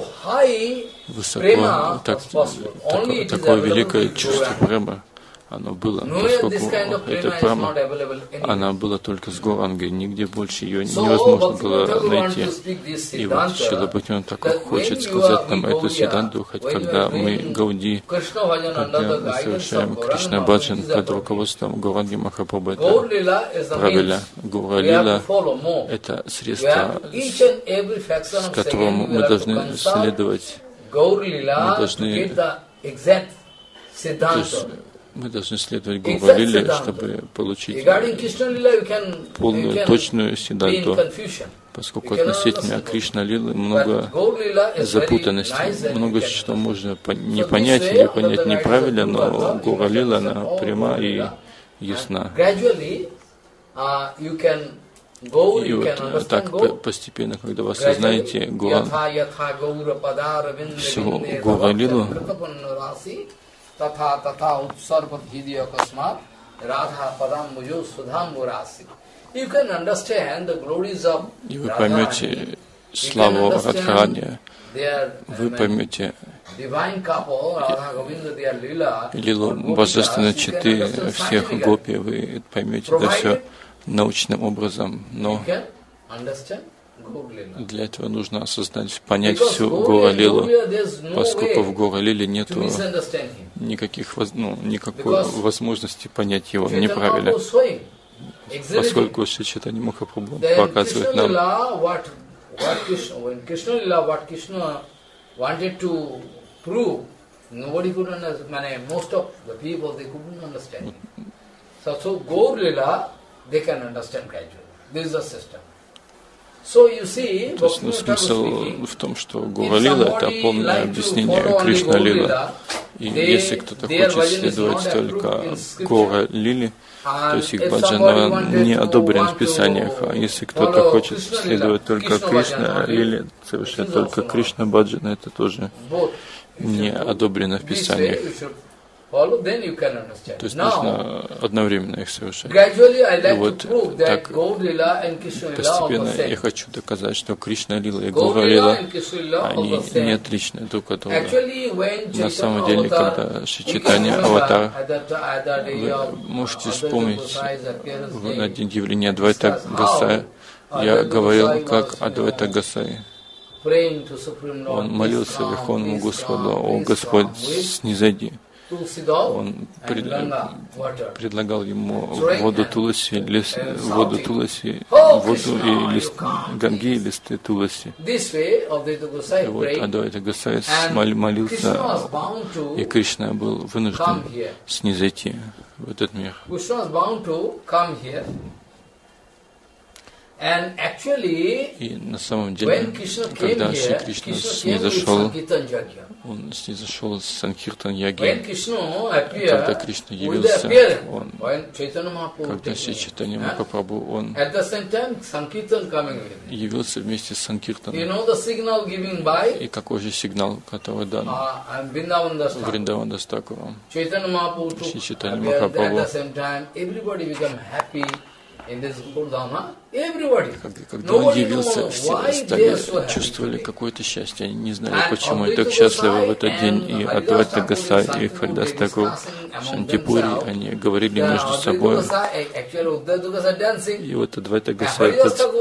высоко, так, такое, такое великое чувство према, оно было, поскольку эта прама, она была только с Гаурангой, нигде больше ее невозможно было найти. И вот Шрила Бхактивинода Такур хочет сказать нам эту сиданту, хоть когда мы Гауди, когда мы совершаем Кришна Баджан под руководством Гауранги Махапрабху, это правильно. Гаура Лила — это средство, с которым мы должны следовать. Мы должны, мы должны следовать Гаура Лиле, чтобы получить полную, точную сиданту, поскольку относительно Кришна Лилы много запутанностей, много что можно не понять или понять неправильно, но Гаура Лила, она пряма и ясна. И вот так постепенно, когда вы осознаете Гуран, всего Гаура Лилу, Татха татха уtsarpat hidya kasmat radha padam mujo sudham burasi. You can understand the glories of Radharani. И вы поймете славу Радхарани. Вы поймете лилу божественной читы всех гопи. Вы поймете это все научным образом. Но для этого нужно осознать, понять всю Гаура Лилу, поскольку в Гаура Лиле нету никаких, ну, никакой возможности понять его неправильно. Поскольку Шри Чайтанья Махапрабху показывает нам, То есть, ну, смысл в том, что Гаура Лила — это полное объяснение Кришна Лила. И если кто-то хочет следовать только Гаура Лиле, то есть их баджан не одобрен в Писаниях. А если кто-то хочет следовать только Кришна Лиле, совершать только Кришна баджан, это тоже не одобрено в Писаниях. То есть нужно одновременно их совершать. И вот так постепенно я хочу доказать, что Кришна Лила и Гаура Лила, они не отличны друг от друга. На самом деле, когда Шри Чайтанья Аватар, вы можете вспомнить в один явление Адвайта Гасая, я говорил как Адвайта Гасай. Он молился Верховному Господу: «О Господь, снизойди». Он пред, предлагал ему воду Туласи, лист, воду Туласи, воду и лист Ганги и листы Туласи. И вот Адвайта Гасай молился, и Кришна был вынужден снизойти в этот мир. И на самом деле, когда Шри Кришна снизошел, он снизошел с Санкиртан-яги, когда Кришна явился, он, когда Шри Чайтанья Махапрабху, он явился вместе с Санкиртаном. И какой же сигнал, который дан Вриндаван Дастакурам? Шри Чайтанья Махапрабху Когда, когда он явился, все стали, чувствовали какое-то счастье. Они не знали, почему они так счастливы в этот день. И Адвайта Госай, и Харидас Такур в Шантипуре, они говорили между собой. И вот Адвайта Госай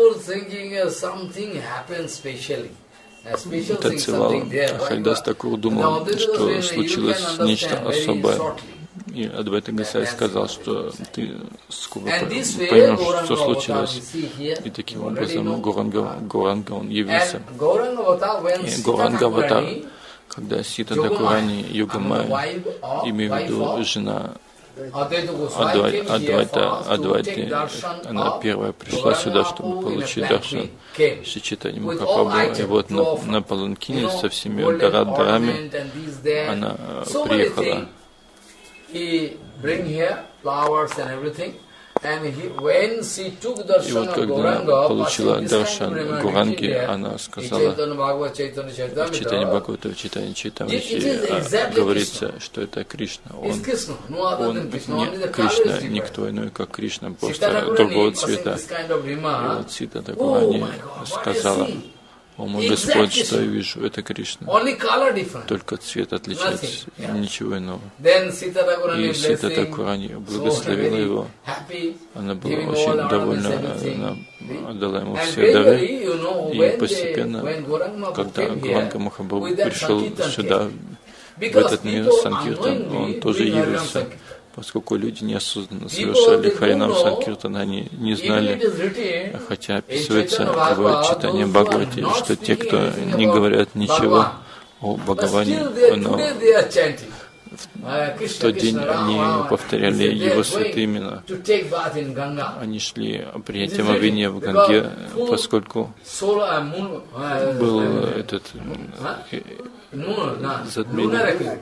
танцевал, а Харидас Такур думал, что случилось нечто особое. И Адвайта Госай сказал, что ты скоро поймешь, что случилось. И таким образом Гуранга, Гуранга он явился. И Гуранга Аватар, когда Сита Такурани Югамая, имею в виду жена Адвайта, Адвайта, Адвайты, она первая пришла сюда, чтобы получить даршан Шри Чайтанья Махапрабху. И вот на, на паланкине со всеми дарами она приехала. И вот когда она получила даршан Гуранги, она сказала, в читании Бхагавата, в читании Чайтамрити говорится, что это Кришна. Он, он не Кришна, никто иной, как Кришна, просто другого цвета. И вот Сита Такурани сказала: «О мой Господь, что я вижу, это Кришна. Только цвет отличается, ничего иного». И Сита Такурани благословила его. Она была очень довольна, она отдала ему все дары. И постепенно, когда Гуранга Махапрабху пришел сюда, в этот мир Санкиртан, он тоже явился. Поскольку люди неосознанно совершали Харинам Санкиртан, они не знали, хотя описывается в читании Бхагавати, что те, кто не говорят ничего о Бхагаване, но в тот день они повторяли его святые имена. Они шли принятием омовения в Ганге, поскольку был этот затмение.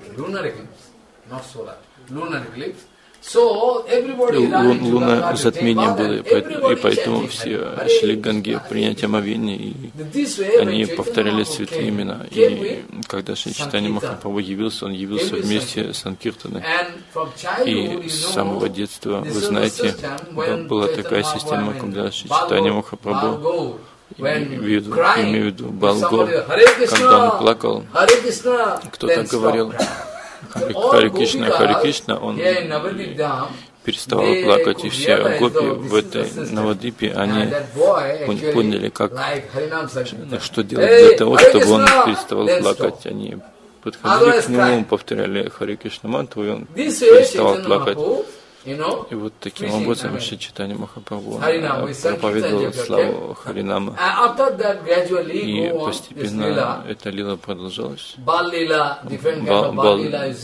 Луна затмение было, и поэтому все шли к Ганге принятия омовения, и они повторяли святые имена. И когда Шри Чайтанья Махапрабху явился, он явился вместе с Санкиртаной. И с самого детства, вы знаете, была такая система, когда Шри Чайтанья Махапрабху, имею в виду Балго, когда он плакал, кто-то говорил Хари Кришна, Хари Кришна, он переставал плакать, и все гопи в этой Навадипе, они поняли, как, что делать для того, чтобы он переставал плакать. Они подходили к нему, повторяли Хари Кришна мантру, и он переставал плакать. И вот таким образом Шри Чайтанья Махапрабху проповедовал славу Харинама. И постепенно эта лила продолжалась. Бал, бал.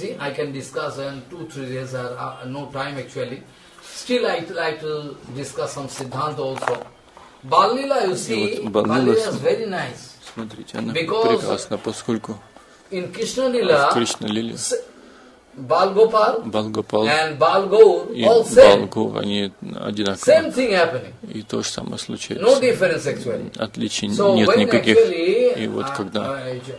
И вот Бал-лила, смотрите, она прекрасна, поскольку в Кришна-лиле Балгопал и Балгур, они одинаковые. И то же самое случается. Отличий нет никаких. И вот когда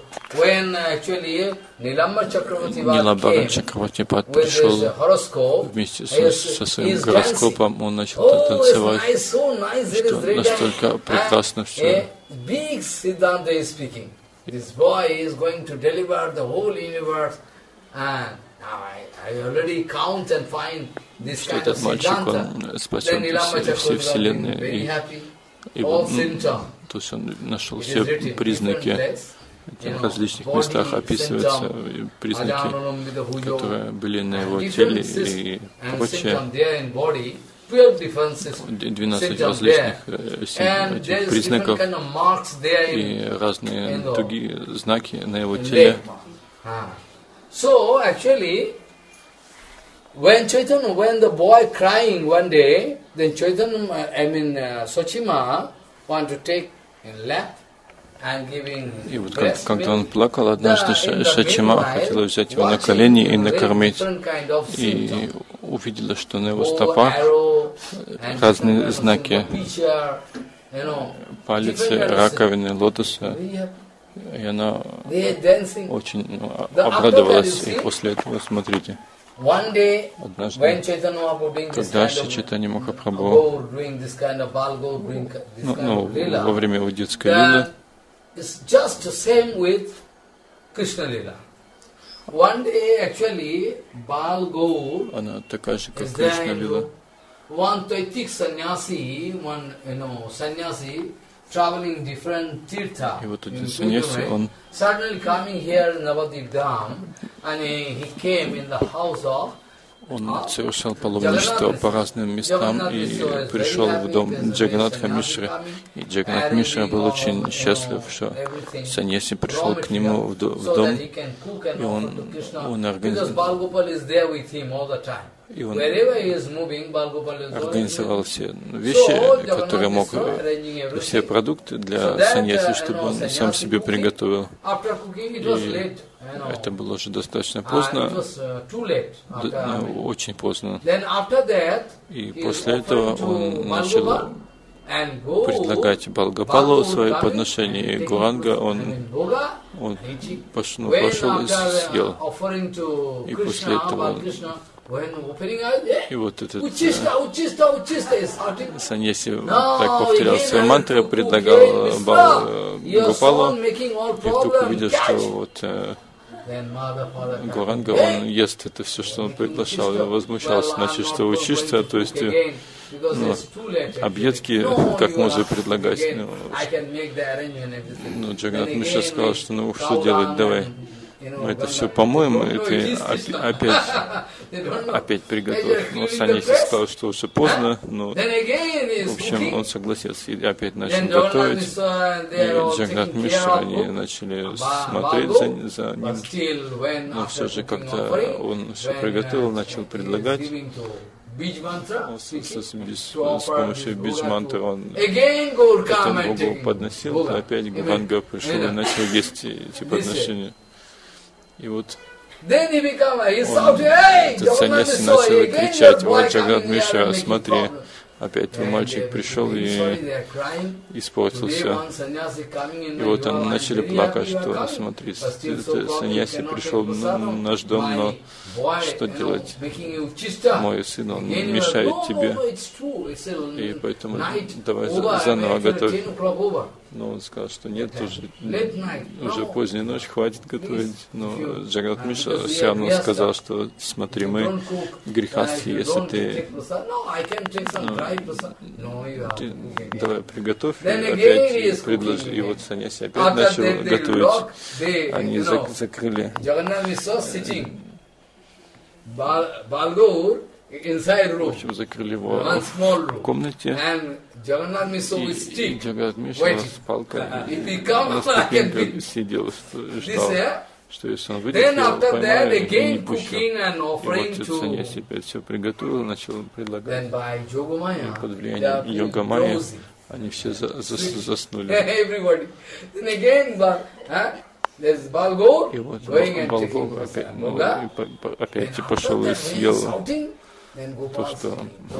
Нилабхара Чакравартипад пришел вместе со, со своим гороскопом, он начал танцевать, что настолько прекрасно все. Что этот мальчик, он спасет все, все вселенные, и, и он, ну, то есть он нашел все признаки, в различных местах описываются признаки, которые были на его теле и прочее. двенадцать различных этих признаков и разные другие знаки на его теле. So actually, when Chaitanya, when the boy crying one day, then Chaitanya, I mean uh, Sochima, want to take in lap and giving. И вот когда он плакал, однажды Шачима хотела взять его на колени и накормить, и увидела, что на его стопах разные знаки, палицы, раковины, лотоса. И она очень обрадовалась, и после этого, смотрите, Однажды, когда Шри Чайтанья Махапрабху, ну, ну, во время его детской лилы, она такая же, как Кришна лила. One Taitik sannyasi, one, you know, sannyasi, traveling different tirtha. И вот этот саньяси, он suddenly coming here in Navadip Dham, and he, he came in the house of Он совершал паломничество по разным местам и пришел в дом Джаганатха Мишры. И Джаганат Мишра был очень счастлив, что саньяси пришел к нему в дом, и он, он организовал. И он организовал все вещи, которые мог, все продукты для саньяси, чтобы он сам себе приготовил. И это было уже достаточно поздно, очень поздно. И после этого он начал предлагать Балгопалу свои подношения, и Гуранга он, он пошел, ну, пошел и съел. И после этого он, и вот этот саньяси так повторял свои мантры, предлагал Гопалу, и вдруг увидел, что вот Гуранга, он ест это все, что он приглашал, и возмущался, значит, что учишься, то есть, ну, объедки, как можно предлагать. Ну, ну Джаганат Мишра сказал, что ну что делать, давай. Мы это все помоем, и ты опять, опять приготовь. Но саньяси сказал, что уже поздно, но, в общем, он согласился и опять начал готовить. И Джаганат Мишра, они начали смотреть за, за ним, но все же как-то он все приготовил, начал предлагать. Он с, с, без, с помощью биджмантра он этому Богу подносил, а опять Гуранга пришел и начал есть эти подношения. И вот он, этот саньяси начал кричать: «Вот, Джаганат Мишра, смотри, опять твой мальчик пришел и испортился». И вот они начали плакать, что смотри, саньяси пришел в наш дом, но что делать? Мой сын, он мешает тебе, и поэтому давай заново готовь. Но он сказал, что нет, уже, уже поздняя ночь, хватит готовить. Но Джаганат Мишра все равно сказал, что смотри, мы грехасти, если ты, ну, ты давай приготовь, и опять предложи. И вот саньяси опять начал готовить. Они зак- закрыли в общем, закрыли его в комнате, и Джаганат Мишра с палкой на ступеньках сидел, ждал, что если он выйдет, его поймают и не пущу. И вот этот саньяси опять все приготовил, начал предлагать. И под влиянием Йога-майи они все за, за, заснули. И вот Балгор опять, ну, опять и пошел и съел то, что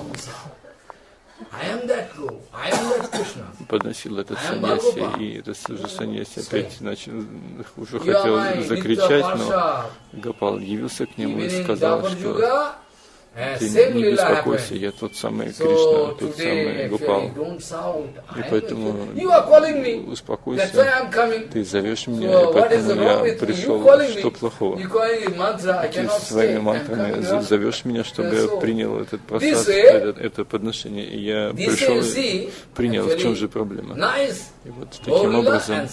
подносил этот саньяси, и этот же саньяси опять начал, уже хотел закричать, но Гопал явился к нему и сказал, что ты не беспокойся, я тот самый Кришна, тот самый Гопал. И поэтому успокойся, ты зовешь меня, и поэтому я пришел. Что плохого? Ты своими мантрами зовешь меня, чтобы я принял этот просад, это, это подношение, и я пришел и принял. В чем же проблема? И вот таким образом.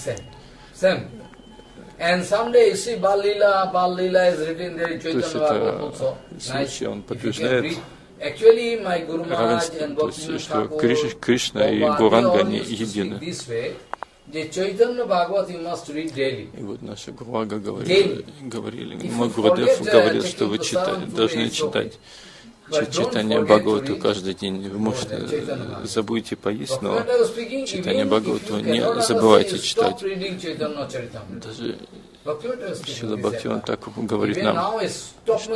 And someday you see Bal Leela, Bal Leela is written there in Chaitanya Bhagavatam also. Случай, он подтверждает равенство, то есть, что Криш, Кришна и Гуранга, они едины. И вот наши Гурага говорили, говорили, мой Гурудев говорил, что вы читать, должны читать читание Бхагавату каждый день. Вы, может, забудете поесть, но читание Бхагавату не забывайте читать. Даже Шрила Бхактивинода Тхакур говорит нам, что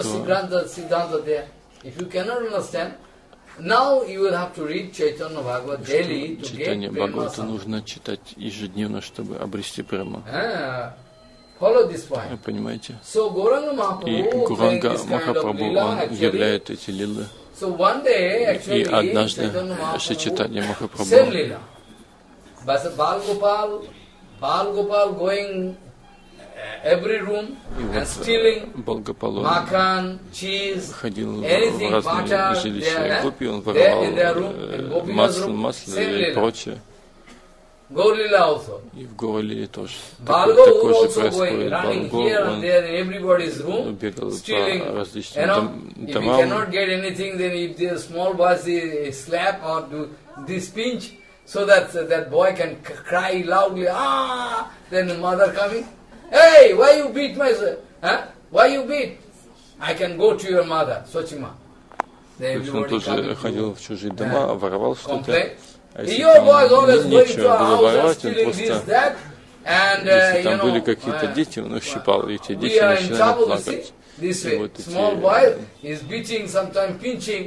читание Бхагавату нужно читать ежедневно, чтобы обрести прему. Follow this point. Вы понимаете? So Gauranga И Mahaprabhu playing Гуранга this kind of Махапрабху, lila он actually. являет эти лилы. So one day И actually однажды Chaitanya Mahaprabhu, Шри-Чайтанья same Махапрабху, lila. But Bal Gopal, Bal Gopal going every room and stealing makhan, cheese, ходил в anything, разные butter, жилища there, Гопи, он there in their воровал room, in э, Gopina's масло, room, масло same и lila. прочее. Gaur Lila also. И в Гаулиле тоже. Balgo Такое, такое же also going, происходит. running Балго, here and он there in everybody's room, бегал stealing. по You различным know, дом- if you домам. cannot get anything, then if the small boy say slap or do this pinch, so that uh, that boy can c- cry loudly, ah! Then the mother coming, hey, why you beat my son? Huh? Why you beat? I can go to your mother, Sochima. То Then есть он everybody тоже coming ходил to в чужие дома, воровал что-то. complain. А если Your boy is там always going to нечего our было house and воровать, он stealing this, просто, that. And, uh, если you там были know, какие-то uh, дети, он их щипал, и эти we дети are in начинали trouble, you see, плакать. this И way. вот эти Small boy is beating, sometimes pinching.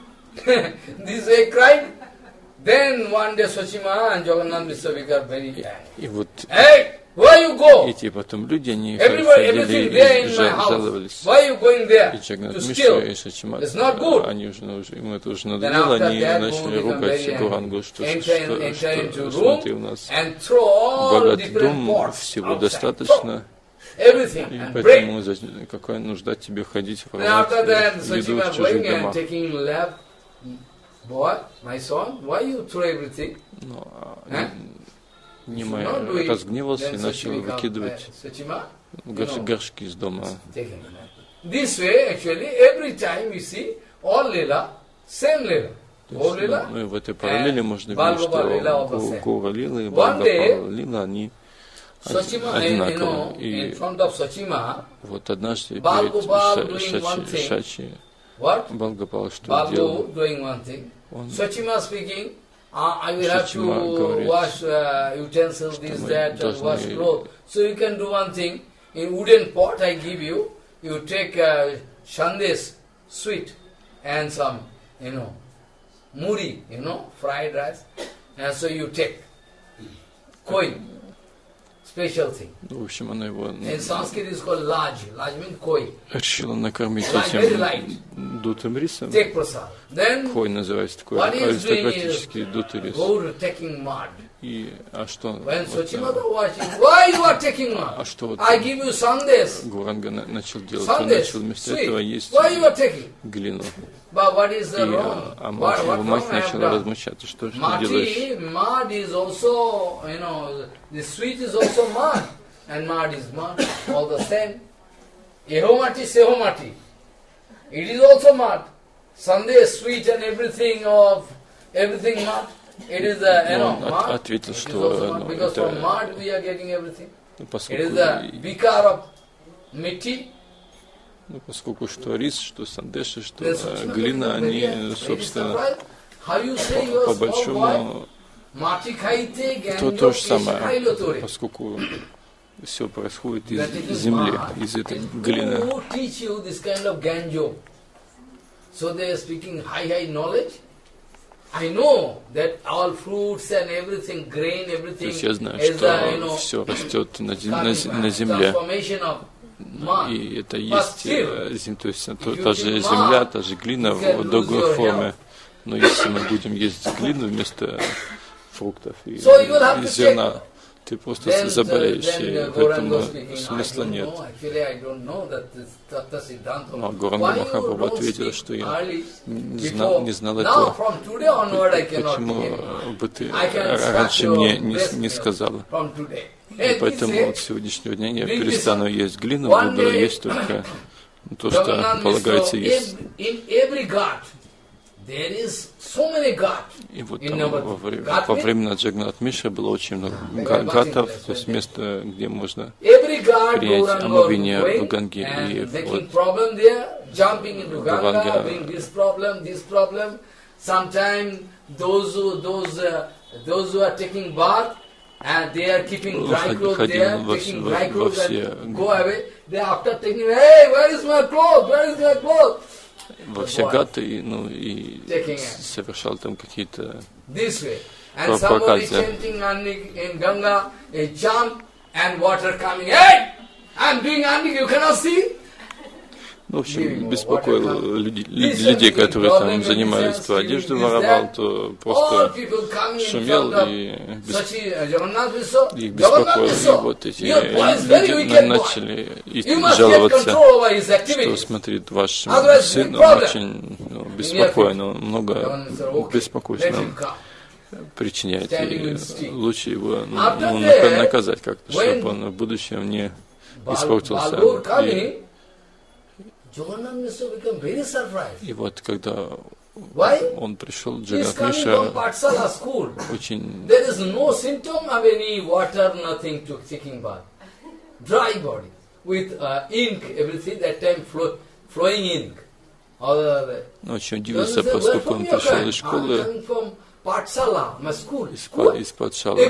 This way cried. Then one day Sochima and Jagannath Mishra became very angry. И вот Hey, where you go? эти потом люди, они Everybody, ходили everything there и in my жал- house. жаловались. Why are you going there И Джагнат to Мишра, steal? и Шачима, It's not good. они уже, уже, им это уже Then надоело, after они that, начали Guru become ругать very Гурангу, angry. что, Enter, что, enter что, into что room ты у нас and throw all богат different дом, pots всего outside. достаточно, Everything и and поэтому break. за- какая нужда тебе ходить Then after that, воровать еду Sochima в чужих going and домах. taking left. Boy, my son, why you throw everything? Ну, а Huh? Нима Should not do it. разгневался и Then начал Sochima come, выкидывать uh, Sochima, горш- know. горшки из дома. taking it. This way, actually, every time you see all Leela, same Leela. То All есть, Leela. ну, и в этой параллели можно видеть, Балгопал Лила что оба Гура Лила и One day, Балгопал Лила, они Sochima, you одинаковые. know, in И front of Sochima, вот однажды перед Балгопал Ша- doing one Шачи, thing. Шачи what? Балгопал что делал? Balgo doing one thing. Он Sochima speaking, uh, I will have to Sochima говорит, wash uh, utensils, this, мы that, and должны- wash clothes. So you can do one thing. In wooden pot I give you, you take uh, shandes, sweet, and some, you know, muri, you know, fried rice. And so you take koi, special thing. В общем, она его In Sanskrit is called laj. Laj means koi. решила накормить Like very этим light. дутым рисом. Take prasad. Then Кой называется такой what he is doing is аристократический дутый рис. go to taking mud. И, а что, When вот, Sochima э, was watching, why you are taking а mud? что вот I give you sandes. Гуранга на- начал делать? Он Sandes, начал вместо этого sweet. есть Why you are taking? глину. But what is И the а, wrong? а What, мать, what его wrong мать I have начала done? возмущаться, что ж ты делаешь? Mati, mud is also, you know, the sweet is also mud. And mud is mud, all the same. Ehomati, sehomati. It is also mud. Sunday is sweet and everything of, everything mud. It is the, you know, Он от- mud. ответил, It is что also mud, ну, because from это, mud we are getting everything. ну, It поскольку, is the bikar of mitti. ну, поскольку что рис, что сандеши, что Then э, Sochima глина, became они, very- very собственно, surprised. How you say по, you по are small boy? большому, Mati khaite, то ganjo то же keshe самое, khailo tore. поскольку все происходит из That it is земли, mud. из этой And глины. who teach you this kind of ganjo? So they are speaking high, high knowledge. I know that all fruits and everything, grain, То everything есть я знаю, is the, you что know, все растет на, зе- на, coming, зе- uh, на земле. transformation of mud. И это But есть still, э, зем- то есть то- you та же eat земля, mud, та же глина you can в lose другой your форме. health. Но если мы будем есть глину вместо фруктов и, So you will have и to зерна, ты просто Then, заболеешь, then, и uh, в этом Gauranga speaking, смысла I don't нет. know, actually I don't know that this Tattva Siddhanta. Но Гуранга Why you Махапрабху don't ответил, speak что я early, не знал, не знал before? Now этого. from today onward I cannot Почему take anymore. бы ты I can start раньше your мне не, breast не milk сказала? from today. И And поэтому he вот said, с сегодняшнего дня я drink this перестану one. есть глину, One буду day, есть только то, что Jagannath полагается Mishra, есть. ev- in every ghat, there is so many ghat. И вот In там our- во, вре- Гат во means- времена Джагнат Миши было очень много Very га- much гатов, interest, то есть I think. место, где можно Every god принять Gauranga омовение going в Ганге. И and making вот problem there, jumping into Ganga, Gauranga- bring this problem, this problem. Sometimes those who those uh, those who are taking bath and they are keeping dry Ходил clothes there, во taking во- dry во clothes все and go away. They after taking, hey, where is my clothes? Where is my clothes? во все гаты, и, ну, и Taking it. с- совершал там какие-то... This way. And Propaganda. somebody chanting on the- in Ganga, a jump and water coming. Hey! I'm doing hunting, you cannot see? В общем, беспокоил людей, людей, которые там занимались, то одежду воровал, то просто шумел и бесп... их беспокоил. И вот эти люди начали жаловаться, что, смотри, ваш сын, он очень ну, беспокоен, он много беспокойства нам причиняет, и лучше его ну, наказать как-то, чтобы он в будущем не испортился. И, И вот когда он пришел, Джагат Миша очень очень удивился, поскольку он пришел из школы, из, из Патшала.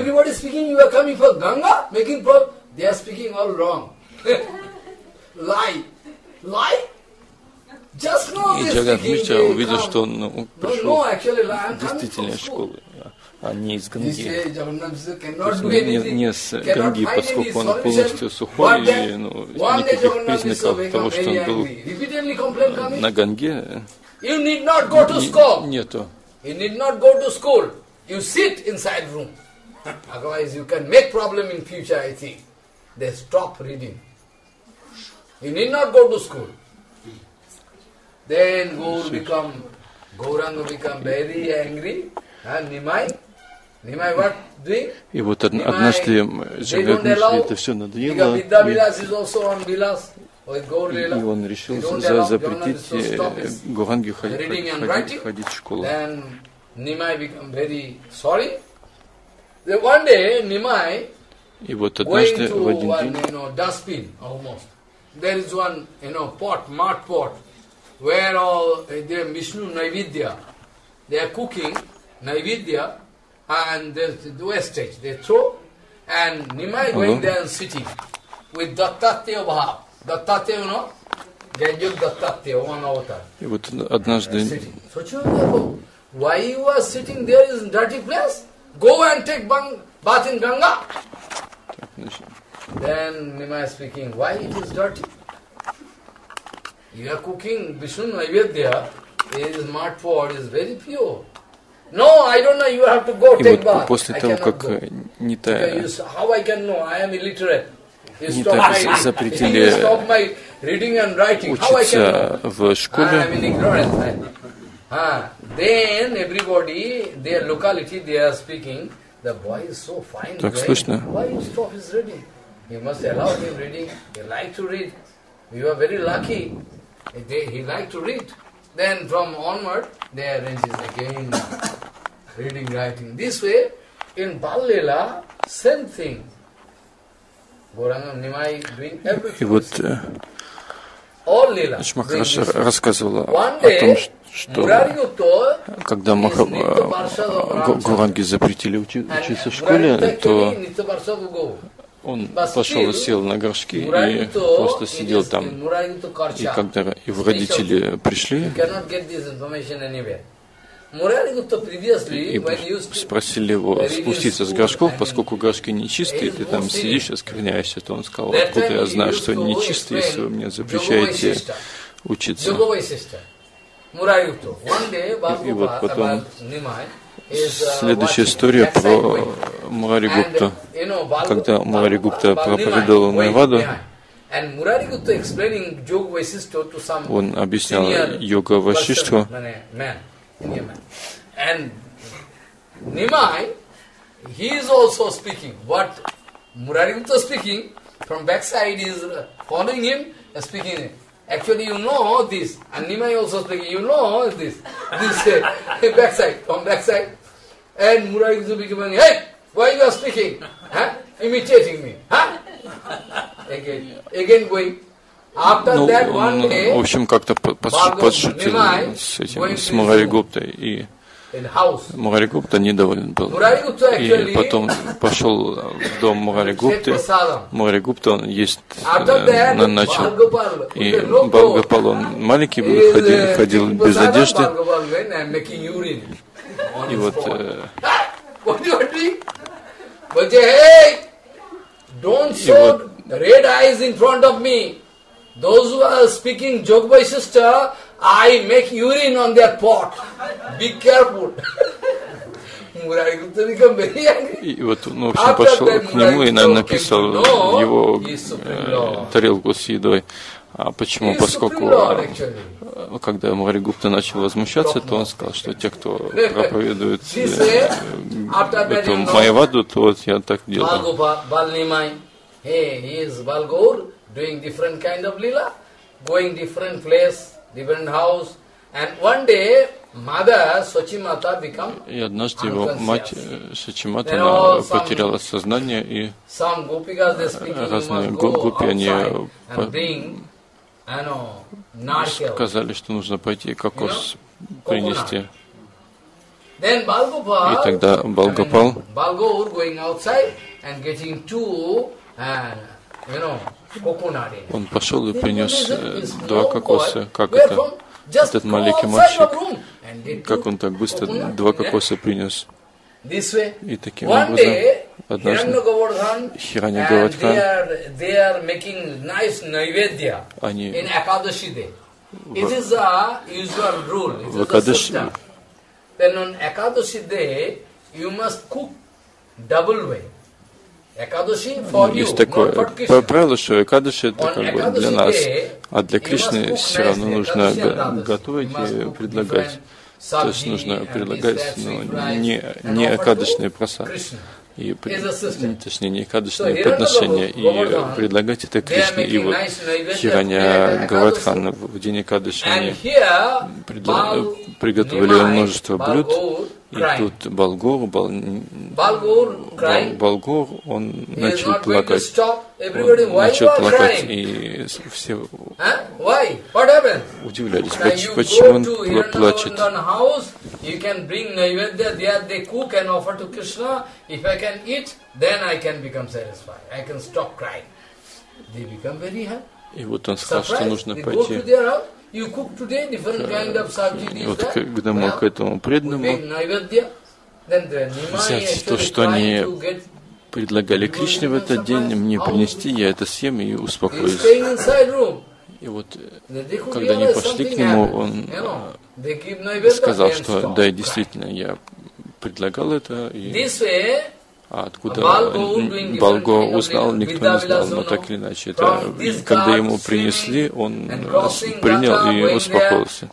И Джагат Миша увидел, что он ну, пришел действительно из школы, а не из Ганги. Не, не с Ганги, поскольку он полностью сухой, и ну, никаких признаков того, что он был на Ганге, не, нету. You need not go to school. You sit inside room. Otherwise you can make problem in future, I think. They stop reading. You need not go to school. Then Gaur become, Gauranga become very angry. And Nimai, Nimai what doing? И вот однажды Джагат Миша это все надоело. И он решил за, запретить Гауранге ходить, ходить, ходить в школу. И вот однажды в один день there is one, you know, pot, mud pot, where all uh, the Vishnu Naividya, they are cooking Naividya, and there's the wastage, they throw, and Nimai going there and sitting with Dattatreya Bhav. Dattatreya, you know, Ganjuk Dattatreya, one avatar. И вот однажды... Why you are sitting there is dirty place? Go and take bath in Ganga. Then Nimai is speaking, why it is dirty? You are cooking Vishnu Naivedya, his mud pot is very pure. No, I don't know, you have to go take bath. После того, как не та... How I can know? I am illiterate. Не так запретили учиться в школе. Then everybody, their locality, they are speaking. The boy is so fine. Так слышно. Why you stop his reading? You must allow him reading. He like to read. You are very lucky. They, he like to read. Then from onward, they arrange it again, reading, writing. This way, in Bal Leela, same thing. Gauranga Nimai doing everything. И вот Шмахараша рассказывала о том, что когда Маха... Гауранги запретили учи... учиться в школе, то он пошел и сел на горшки и просто сидел там. И когда его родители пришли и спросили его спуститься с горшков, поскольку горшки нечистые, ты там сидишь и оскверняешься, то он сказал, откуда я знаю, что они нечистые, если вы мне запрещаете учиться. И вот потом следующая история про Мурари Гупту. Когда Мурари Гупта проповедовал Майяваду, он объяснял йога Васиштху. And Nimai, he is also speaking. What Murari Gupta is speaking, from backside is following him, speaking. Actually, you know this, and Nimai also speaking. You know this, this uh, backside, from backside. And Murari Gupta becoming, hey, why you are speaking? Huh? Imitating me. Huh? Again, again going. Ну, он, в общем, как-то подшутил с этим, с Мурари Гуптой, и Мурари Гупта недоволен был. И потом пошел в дом Мурари Гупты. Мурари Гупта, он есть э, начал. И Бхагапал, он маленький был, ходил, ходил без одежды. И вот... Э, и вот red eyes in front of me. Those who are speaking Jog Vaishishta, I make urine on their pot. Be careful. И вот он, в общем, пошел к нему и, наверное, написал его э, тарелку с едой. А почему? Поскольку, когда Мураригупта начал возмущаться, то он сказал, что те, кто проповедует э, эту Майяваду, то вот я так делаю. И однажды его мать Сачимата, она потеряла сознание, и разные гопи, они сказали, что нужно пойти кокос принести. И тогда Балгопал, он пошел и принес два кокоса. Как это? Этот маленький мальчик, как он так быстро два кокоса принес. И таким образом, однажды Хиранья Говардхан, они в Экадаши, есть такое правило, что Экадаши это как бы для нас, а для Кришны все равно нужно готовить и предлагать. То есть нужно предлагать, ну, не, не экадышные просады, и, точнее, не экадышные подношения, и предлагать это Кришне. И вот Хиранья Говардхан в день Экадаши они предла- приготовили множество блюд. И тут Балгор, Бал... Бал... Балгор, он начал плакать. Он начал плакать, и все удивлялись, почему он плачет. И вот он сказал, что нужно пойти. И вот когда мы к этому преданному взять то, что они предлагали Кришне в этот день, мне принести, я это съем и успокоюсь. И вот когда они пошли к нему, он сказал, что да, действительно, я предлагал это, и а откуда Балго узнал, никто не знал, но так или иначе, это, когда ему принесли, он принял и успокоился.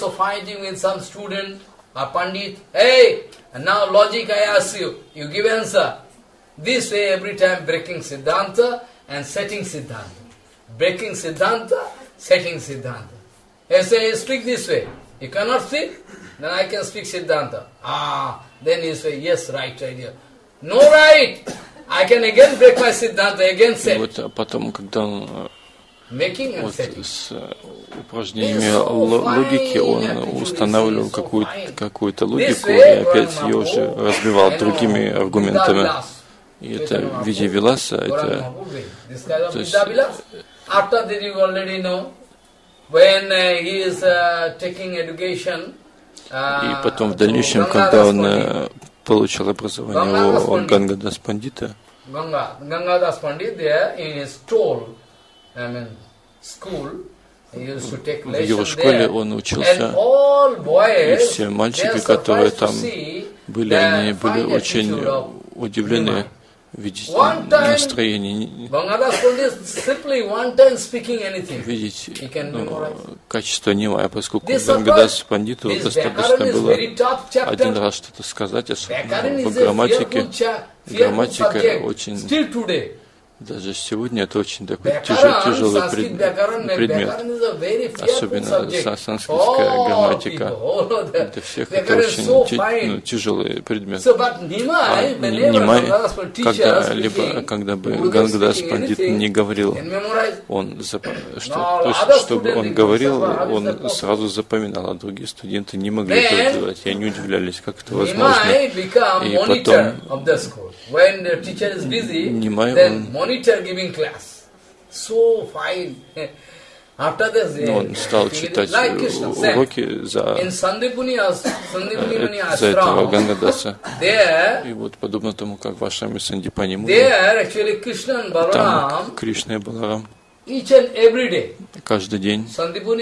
No right. I can again break my Siddhanta, again say. Вот, а потом, когда он вот, с упражнениями логики, он устанавливал какую-то, какую-то логику и опять ее уже разбивал другими аргументами. И это в виде Виласа, это... То есть, и потом в дальнейшем, когда он получил образование у Гангадас Пандита, в его школе он учился, и все мальчики, которые там были, они были очень удивлены видеть настроение, видеть ну, качество Нимая, поскольку Гангадас Пандиту достаточно было один раз что-то сказать, особенно в грамматике. Грамматика очень... Даже сегодня это очень такой тяжелый, тяжелый предмет, особенно санскритская грамматика. Для всех это очень ну, тяжелый предмет. А Нимай, когда-либо, когда бы Гангадас Пандит не говорил, он, что, то есть, чтобы он говорил, он сразу запоминал, а другие студенты не могли это делать, и они удивлялись, как это возможно. И потом Нимай, он monitor giving class. So fine. он стал читать уроки за, за этого Гангадаса. И вот подобно тому, как в ашраме Сандипани Муни, там Кришна и Баларам каждый день Сандипани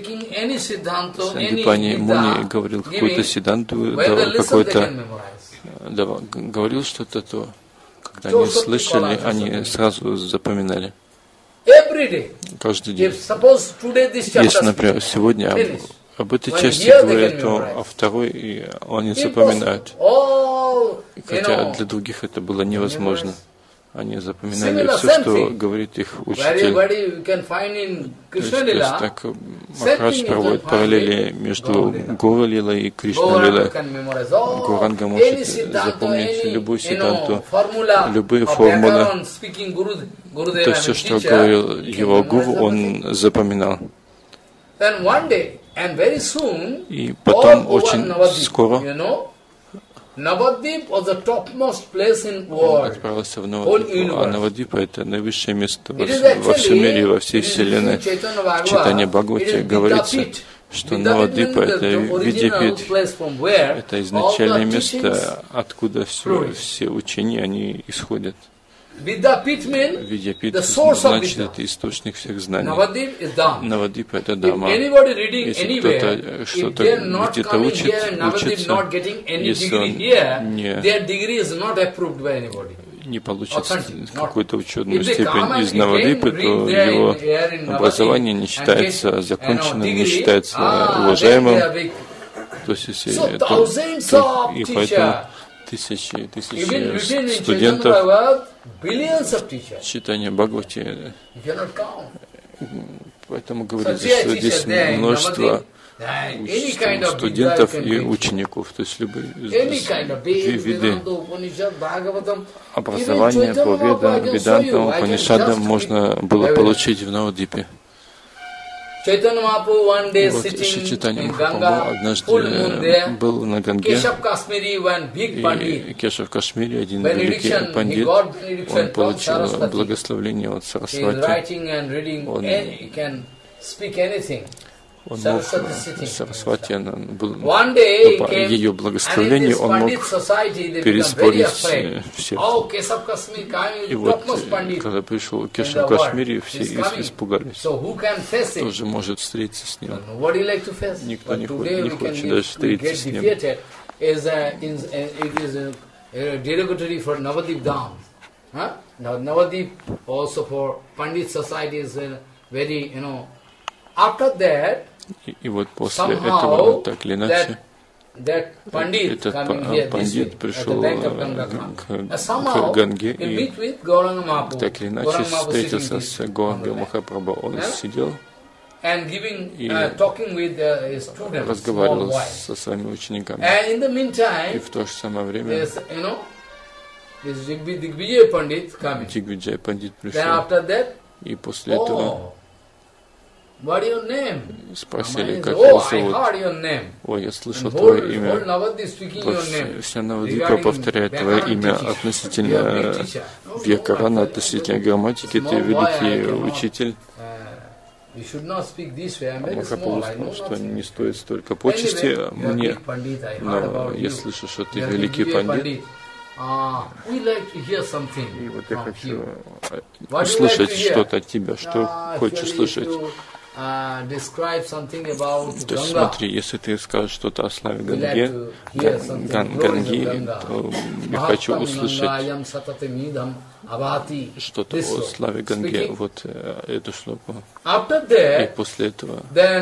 Муни говорил какую-то сиданту, давал какой-то, давал, говорил что-то, то когда они слышали, они сразу запоминали. Каждый день. Если, например, сегодня об, об этой части говорят, то о второй и они запоминают. Хотя для других это было невозможно. Они запоминали все, что говорит их учитель. То есть, то есть так Махарадж проводит параллели между Гора-лилой и Кришна-лилой. Гуранга может запомнить любую сиданту, любые формулы. То есть все, что говорил его гуру, он запоминал. И потом очень скоро Навадип отправился в Навадипу, а Навадипа это наивысшее место во, во всем мире, во всей вселенной. В Чайтанья Бхагавати говорится, что Навадипа это Видьяпит, это изначальное место, откуда все, все учения они исходят. Видьяпит значит это источник всех знаний. Навадип это Дама. Если кто-то что-то где-то учит, учится, если он не, не получит какую-то учебную степень из Навадипы, то его образование не считается законченным, не считается уважаемым. То есть если это, то, и поэтому тысячи, тысячи студентов читания Бхагавати, поэтому говорится, что здесь множество студентов и учеников, то есть любые виды образования по ведам, ведантам, Упанишадам можно было получить в Навадипе. Вот Шри Чайтанья Махапрабху однажды был на Ганге, и Кешав Кашмири, один великий пандит, он получил благословение от Сарасвати, он, он мог, Сарасвати, он был, по ее благословению он мог переспорить всех. И вот, когда пришел Кешав Кашмири, все испугались. Кто же может встретиться с ним? Никто не хочет, не хочет даже встретиться с ним. И, и вот после этого, так или иначе, этот пандит пришел к, к Ганге и так или иначе встретился с Гауранга Махапрабху. Он сидел и разговаривал со своими учениками. И в то же самое время Дигвиджай Пандит пришел. И после этого спросили, как его зовут. Ой, я слышал твое имя. Вся Навадипа повторяет твое имя относительно Вьякарана, относительно грамматики. Ты великий учитель. Махапрабху сказал, что не стоит столько почести мне, но я слышу, что ты великий пандит. И вот я хочу услышать что-то от тебя. Что хочешь услышать? То есть смотри, если ты скажешь что-то о славе Ганги, Ган, Ганги, то я хочу услышать что-то о славе Ганги, вот эту шлоку. И после этого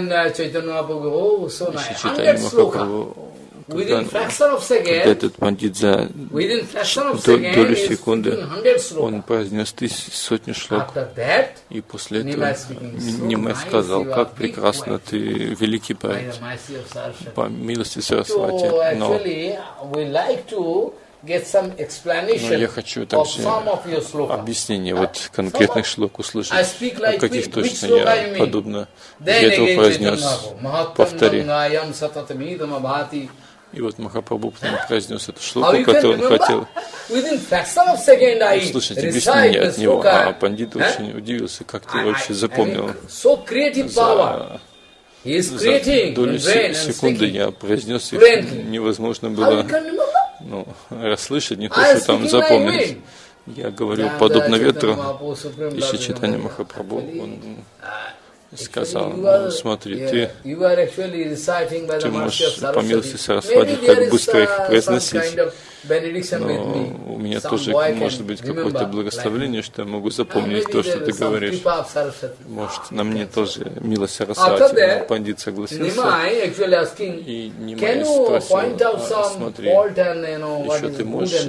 Шри Чайтанья Махапрабху, когда, когда этот пандит за долю секунды он произнес тысяч, сотню шлок, и после этого Нимай сказал, как прекрасно ты великий поэт по милости Сарасвати, но, но я хочу также объяснение вот конкретных шлок услышать, о каких точно я подобно этого произнес, повтори. И вот Махапрабху потом произнес эту шлоку, которую он хотел услышать объяснение от него, а пандит очень удивился, как ты вообще запомнил. За, за долю секунды я произнес их, невозможно было ну, расслышать, не то, что там запомнить. Я говорю, подобно ветру, и Шри Чайтанья Махапрабху, он сказал, ну, смотри, ты, ты можешь по милости Сарасвати так быстро их произносить, но у меня тоже может быть какое-то благословение, что я могу запомнить то, что ты говоришь. Может, на мне тоже милость Сарасвати. Но пандит согласился, и Нимай спросил, а, смотри, еще ты можешь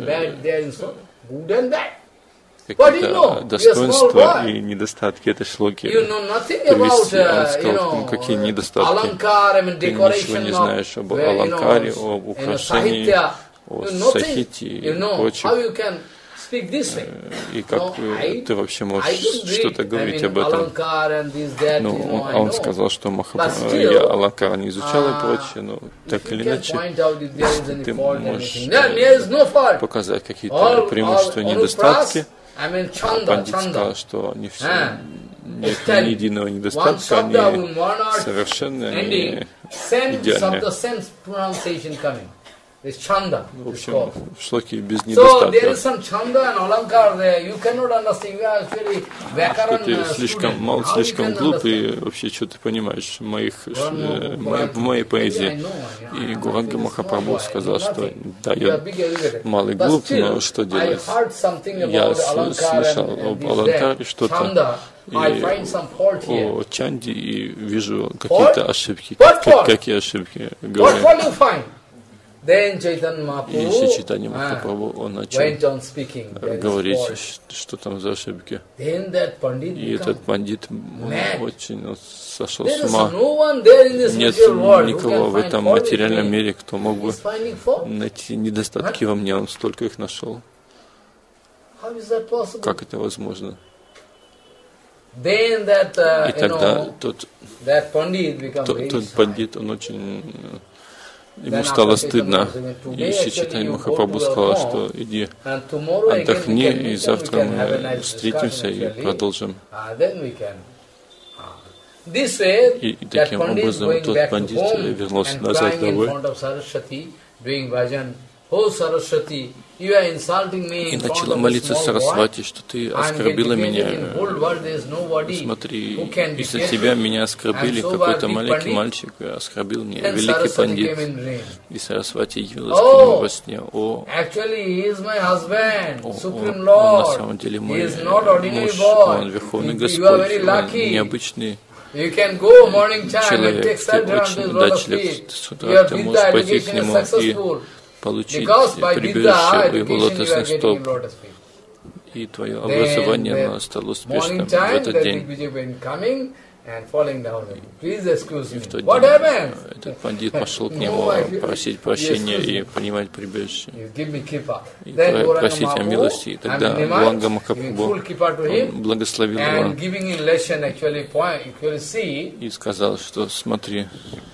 какие-то достоинства и недостатки этой шлоки привести. А он сказал, ну, какие недостатки? Ты ничего не знаешь об аланкаре, об украшении, о сахите и прочем. И как ты вообще можешь что-то говорить об этом? Ну, он, а он сказал, что Махапрабху, я аланкар не изучал и прочее, но так или иначе, если ты можешь показать какие-то преимущества и недостатки, а пандит сказал, что они все, нет ни единого недостатка, они совершенны, они идеальны. В общем, в шлоке без недостатков. Что ты слишком мал, слишком глуп, и вообще, что ты понимаешь в, моих, э, в моей поэзии. И Гуранга Махапрабху сказал, что да, я малый глуп, но что делать? Я слышал об Аланкаре что-то, и о Чанди, и вижу какие-то ошибки. Как, какие ошибки? Говорю. И Шри Чайтанья Махапрабху, он начал говорить, что там за ошибки. И этот пандит очень ну, сошел с ума. Нет никого в этом материальном мире, кто мог бы найти недостатки во мне, он столько их нашел. Как это возможно? И тогда тот, тот, тот пандит, он очень... Ему стало стыдно, и Шри Чайтанья Махапрабху сказал, что иди отдохни, и завтра мы встретимся и продолжим. И, и таким образом тот пандит вернулся назад домой и начала молиться Сарасвати, что ты оскорбила меня. Смотри, из-за тебя меня оскорбили, какой-то маленький мальчик оскорбил меня, великий пандит. И Сарасвати явилась к нему во сне. О, о, он на самом деле мой муж, он Верховный Господь, он необычный человек, ты очень удачлив. С утра ты можешь пойти к нему и получить прибежище у его лотосных стоп, и твое образование стало успешным в этот день. И в тот день этот пандит пошел к нему просить прощения и принимать прибежище, и просить о милости. И тогда Гуранга Махапрабху благословил его и сказал, что смотри,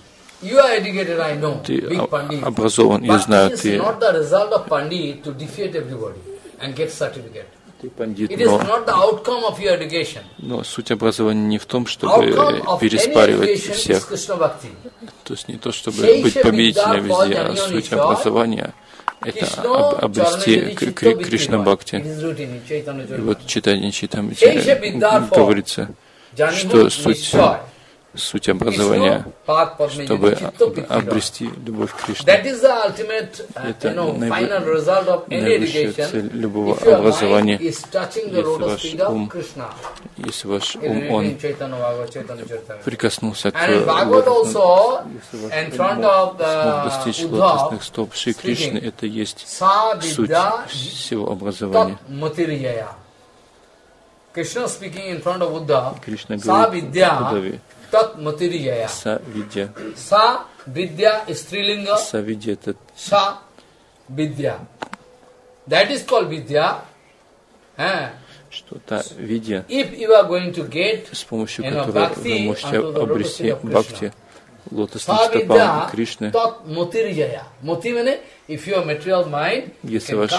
ты образован, я знаю, ты, ты пандит, но, но суть образования не в том, чтобы переспаривать всех. То есть не то, чтобы быть победителем везде, а суть образования — это об, обрести Кришна-бхакти. И вот читание Чайтамрити говорится, что суть суть образования, чтобы обрести любовь к Кришне. Это наивысшая цель любого образования. Если ваш ум, если ваш ум, он прикоснулся к лотосным, если ваш ум смог достичь лотосных стоп Шри Кришны, это есть суть всего образования. Krishna speaking in front of Buddha, Кришна Sa говорит Vidya Буддаве, Tat Matiriyaya. Са Видья. Sa Vidya is Strilinga. Са Видья — это Sa Vidya. That is called Vidya. Eh? Что та Видья, If you are going to get, с помощью you know, которой bhakti вы можете unto the обрести lotus feet of бхакти, лотосным стопам Кришны. Если ваш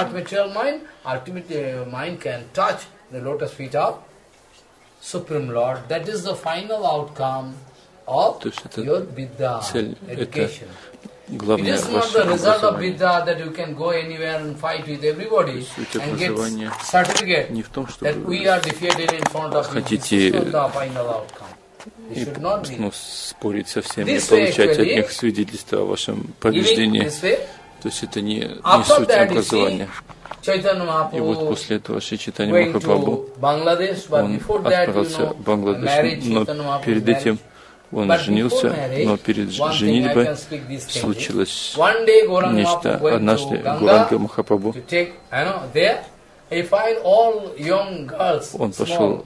то есть это цель, это главное ваше образование. Суть образования не в том, чтобы вы хотите и, ну, спорить со всеми и получать от них свидетельства о вашем побеждении. То есть это не, не суть образования. И вот после этого Шри Чайтанья Махапрабху, он отправился в Бангладеш, но перед этим он женился, но перед женитьбой случилось нечто. Однажды Гуранга Махапрабху, он пошел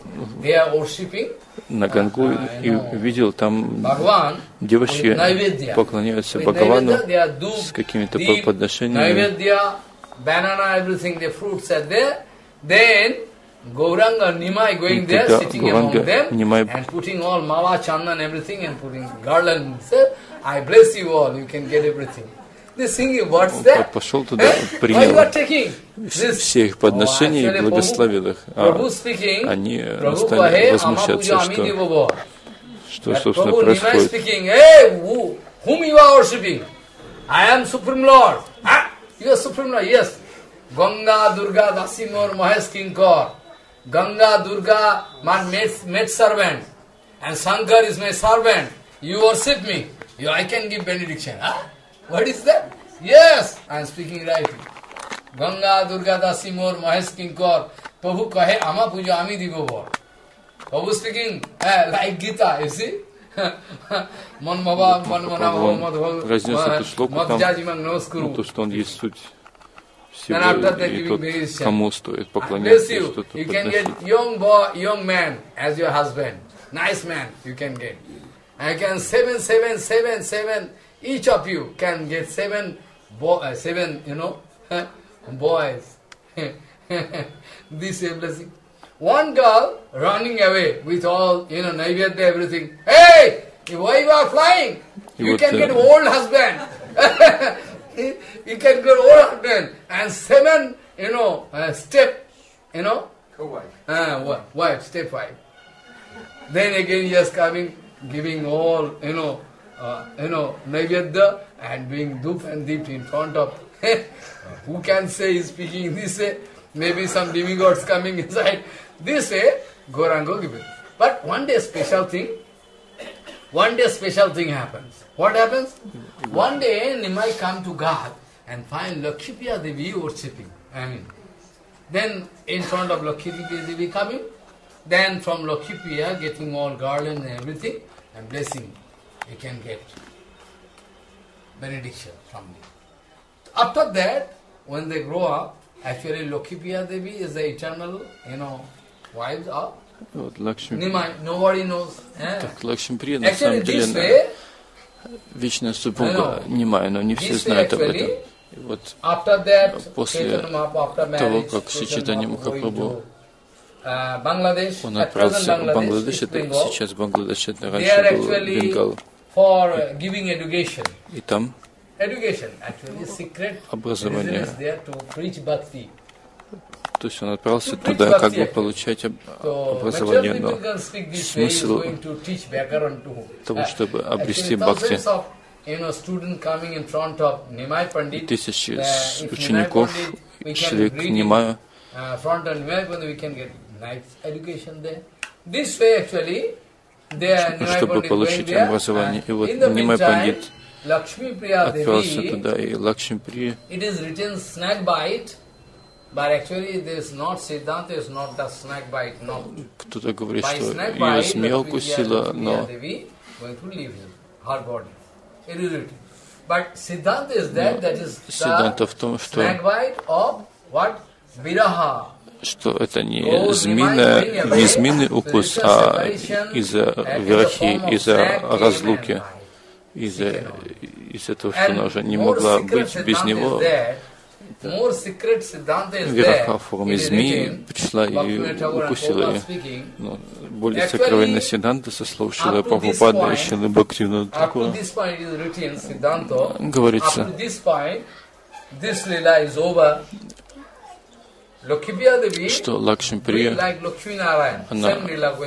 на Гангу и увидел там девушки поклоняются Бхагавану с какими-то подношениями. Gauranga Nimai going there, sitting among them, Nimai and putting all mala, chandan, everything, and putting garland. Sir, I bless you all, you can get everything. This singing, what's that? Пошел туда, принял все их подношения и благословил их. А они стали возмущаться, что, что собственно, происходит. Hey, whom you are worshipping? I am Supreme Lord. Ah, you are Supreme Lord, yes. Ganga, Durga, Dasimor, Mahesh Kinkor. Ganga, Durga, my maid, maid servant, and Shankar is my servant. You worship me. You, I can give benediction. Huh? What is that? Yes, I am speaking right. Ganga, Durga, Dasimor, Mahesh Kinkor. Prabhu kahe, ama puja ami dibo. Prabhu speaking eh, like Gita, you see? Man Baba, Man Manava, Madhva, Madhva, то, что он есть суть. И тот, кому стоит поклоняться, что-то you can get young boy, young man as your husband, nice man you can get. And you can seven, seven, seven, seven. Each of you can get seven, bo uh, seven, you know, boys. This is a blessing. One girl running away with all, you know, Naivyadya, everything. Hey, why you are flying? You can get old husband. You can go old husband and seven, you know, uh, step, you know, co-wife. Uh, wife, step wife. Then again he is coming, giving all, you know, uh, you know, Naivyadya and doing dhup and deep in front of. Who can say he is speaking this way? Maybe some demigods coming inside. This way, Gauranga given. But one day special thing, one day special thing happens. What happens? One day Nimai come to God and find Lakshmipriya Devi worshipping. I mean, then in front of Lakshmipriya Devi coming, then from Lakshmipriya getting all garland and everything, and blessing, you can get benediction from me. After that, when they grow up, actually Lakshmipriya Devi is the eternal, you know, wives of Nimai. Nobody knows. Eh? Так, Лакшмиприя на самом деле вечная супруга Нимая, но не все знают об этом. И вот после того, как Шри Чайтанья Махапрабху, он отправился в Бангладеш, это сейчас Бангладеш, это раньше был Бенгал. И там образование. То есть он отправился туда, как бы получать образование, но смысл того, чтобы обрести бхакти. И тысячи учеников шли к Нимаю, чтобы получить образование. И вот Нимай Пандит отправился туда, и Лакшмиприя. But actually, this not Siddhanta is not the snake bite, no. Кто-то говорит, что ее змея укусила, но Сиддханта в том, что что это не змеиная, не змеиный укус, а из-за вирахи, из-за разлуки, из-за из-за того, что она уже не могла быть без него. Вираха в форме змеи пришла и укусила ее. Но более сокровенная Сиддханта со слов Шрилы Прабхупады и Шрилы Бхактивинода Тхакура говорится, что Лакшми-прия, она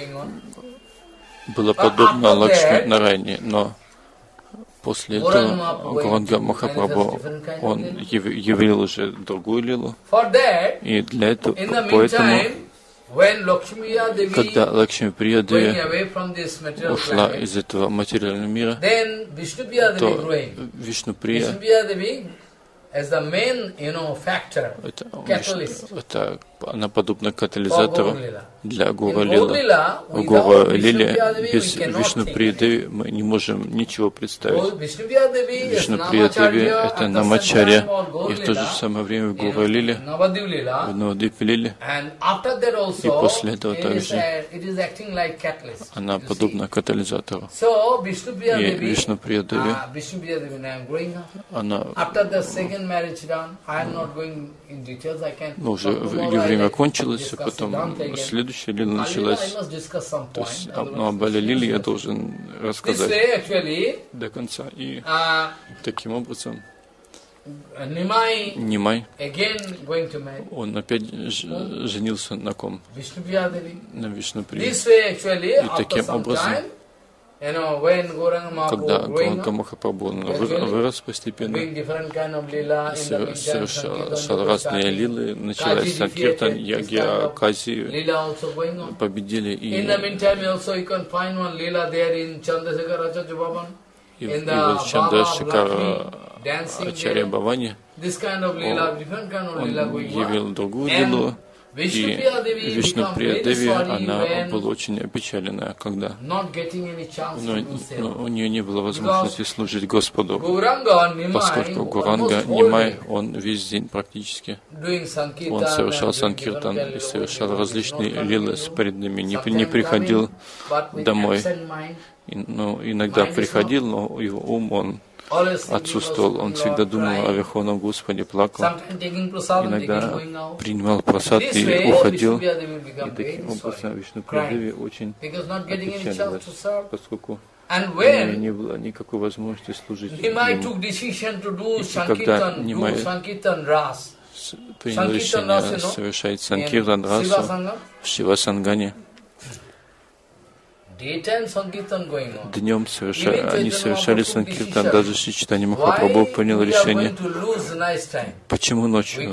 была подобна Лакшми Нарайне, но после этого Гуранга Махапрабху, он явил уже другую лилу, и для этого, поэтому, когда Лакшми-прия Деви ушла из этого материального мира, то Вишну-прия, это, это она подобна катализатору для Гура Лилы. В Гура Лиле без Вишну-прия Деви мы не можем ничего представить. Вишну-прия Деви — это Намачарья, и в то же самое время в Гура Лиле, в Навадвипе Лиле, и после этого также она подобна катализатору. И Вишну-прия Деви, она, ну, уже ее время кончилось, а потом следующая лила началась. То есть ну, об Бале Лиле я должен рассказать до конца. И таким образом Нимай, он опять женился на ком? На Вишну-прии. И таким образом, когда Гуранга Махапрабху вырос постепенно, совершал разные лилы, началась Санкиртан, Ягья, Кази, победили и, и вот Чандрашекара Ачарья Бхавани, он, он явил другую лилу. И Вишну-прия Деви, она была очень опечалена, когда но, но у нее не было возможности служить Господу, поскольку Гуранга Нимай, он весь день практически, он совершал санкиртан и совершал различные лилы с преданными, не, не приходил домой. И, ну, иногда приходил, но его ум, он отсутствовал, он всегда думал о Верховном Господе, плакал, иногда принимал просад и уходил, и таким образом Вишну-прия Деви очень опечалилась, поскольку у нее не было никакой возможности служить ему. И когда Нимай принял решение совершать Санкиртан расу в Шивасангане, днем совершали, они совершали Санкиртан, даже Шри Чайтанья Махапрабху принял решение, почему ночью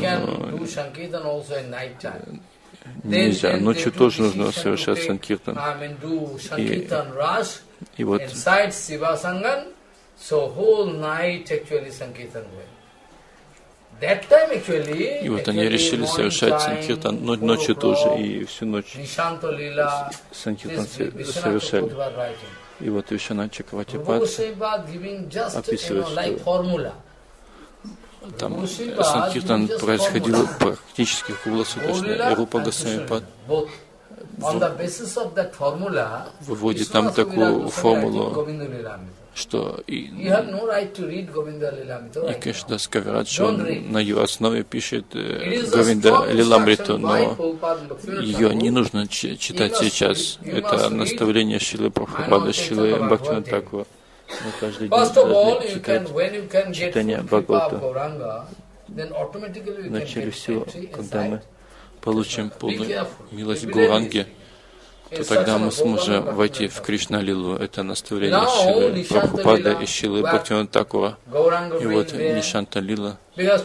нельзя, ночью тоже нужно совершать Санкиртан. И, и вот И вот они решили совершать Санкиртан ночью тоже, и всю ночь Санкиртан совершали. И вот Вишванатха Чакравартипад описывает, что там Санкиртан происходил практически круглосуточно, и Рупа Госвами-пад выводит нам такую формулу, что и, и Кришнадас Кавирадж, он на ее основе пишет Говинда Лиламриту, но ее не нужно читать сейчас. Это наставление Шрилы Прабхупады, Шрилы Бхактивинода Тхакура. Мы каждый день должны читать читание Бхагавата. Вначале всего, когда мы получим полную милость Гуранги, то тогда мы сможем войти в Кришна-лилу. Это наставление Шрилы Прабхупады и Шрилы Бхактивинода Тхакура. И вот Нишанта-лила.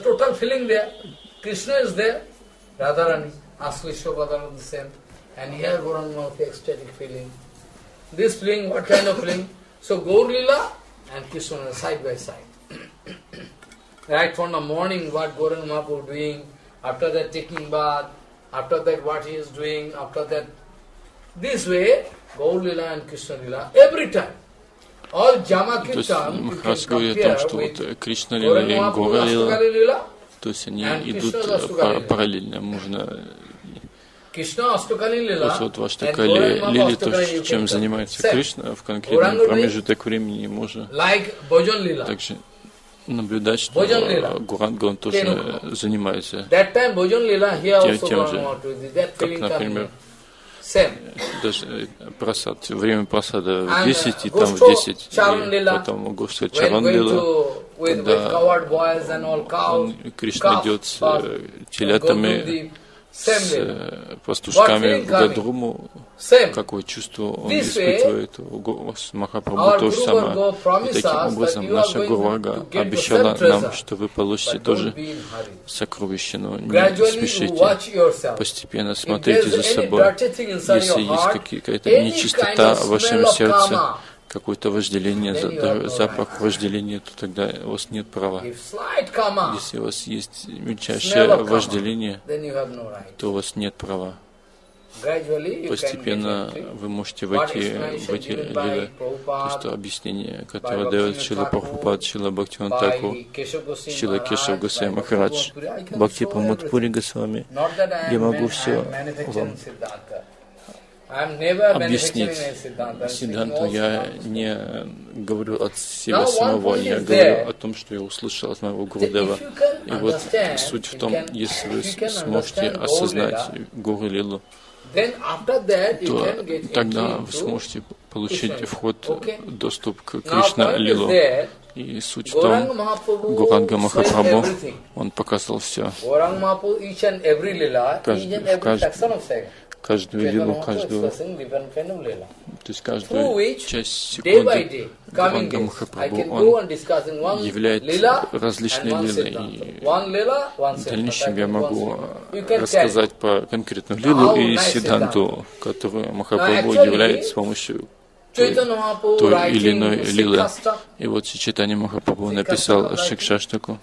Right from the morning, what Gauranga Mahaprabhu doing, after that taking bath, after that what he is doing, after that. This way, Gaur Lila and Krishna Lila, every time. All Jama Kirtan, you can compare with Кришна Лила и Гора Лила, то есть они идут параллельно. Можно вот в Аштакали Лили, то, чем занимается Кришна в конкретный промежуток времени, можно также наблюдать, что Гуранга, он тоже занимается тем же, как, например, даже просад, время просада в десять, и там в десять, и потом Гошта Чаран-лила, когда он, Кришна идет с телятами, с пастушками в Гадруму, какое чувство он испытывает. С Махапрабху то же самое. И таким образом наша Гурвага обещала нам, что вы получите тоже сокровище, но не спешите. Постепенно смотрите за собой. Если есть какая-то нечистота в вашем сердце, какое-то вожделение, запах вожделения, то тогда у вас нет права. Если у вас есть мельчайшее вожделение, то у вас нет права. Постепенно вы можете войти в эти лилы. То, что объяснение, которое дает Шрила Прабхупад, Шрила Бхактивинода Тхакур, Шрила Кешав Госвами Махарадж, Бхакти Прамод Пури Госвами. Я могу все вам объяснить Сиддханту. Я не говорю от себя самого, я говорю о том, что я услышал от моего Гурудева. И вот суть в том, если вы сможете осознать Гуру Лилу, то тогда вы сможете получить вход, доступ к Кришна Лилу. И суть в том, Гуранга Махапрабху, он показал все. Каждый, каждый, каждую лилу, каждую, то есть каждую часть секунды Гуранга Махапрабху, он являет различные лилы. И в дальнейшем я могу рассказать про конкретную лилу и Сиддханту, которую Махапрабху являет с помощью той, той или иной лилы. И вот Чайтанья Махапрабху написал Шикшаштаку.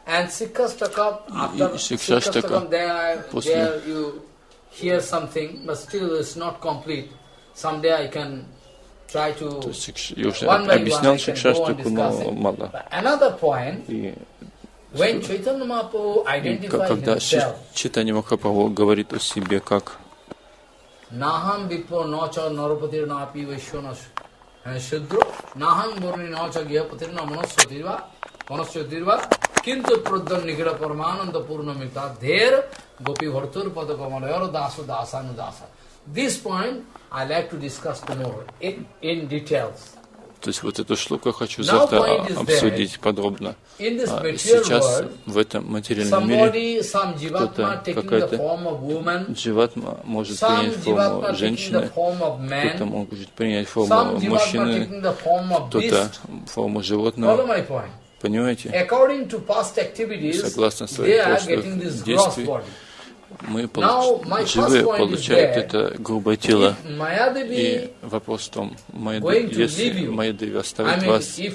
И Шикшаштака после hear something, but still it's not complete. Someday I can try to one by one I can go and discuss it. Another point, when Chaitanya Mahaprabhu identified himself, Чайтанья Махапрабху говорит о себе как Naham Vipro Nacha Narapatir Napi Vaishwanas Shudro Naham Burni Nacha Gyapatir Namanasyatirva Manasyatirva Kintu Pradhan Nikira Paramananda Purnamita There Gopi Bhartur Padakamanayara Dasa Dasanu Dasa. This point I like to discuss tomorrow in, in details. То есть вот эту шлуку я хочу завтра обсудить подробно. А сейчас в этом материальном мире кто-то, какая-то дживатма может принять форму женщины, кто-то может принять форму мужчины, кто-то форму животного. Понимаете? Согласно своих прошлых действий, мы получ... живые получают это грубое тело. И вопрос в том, если Майядеви оставит вас, если,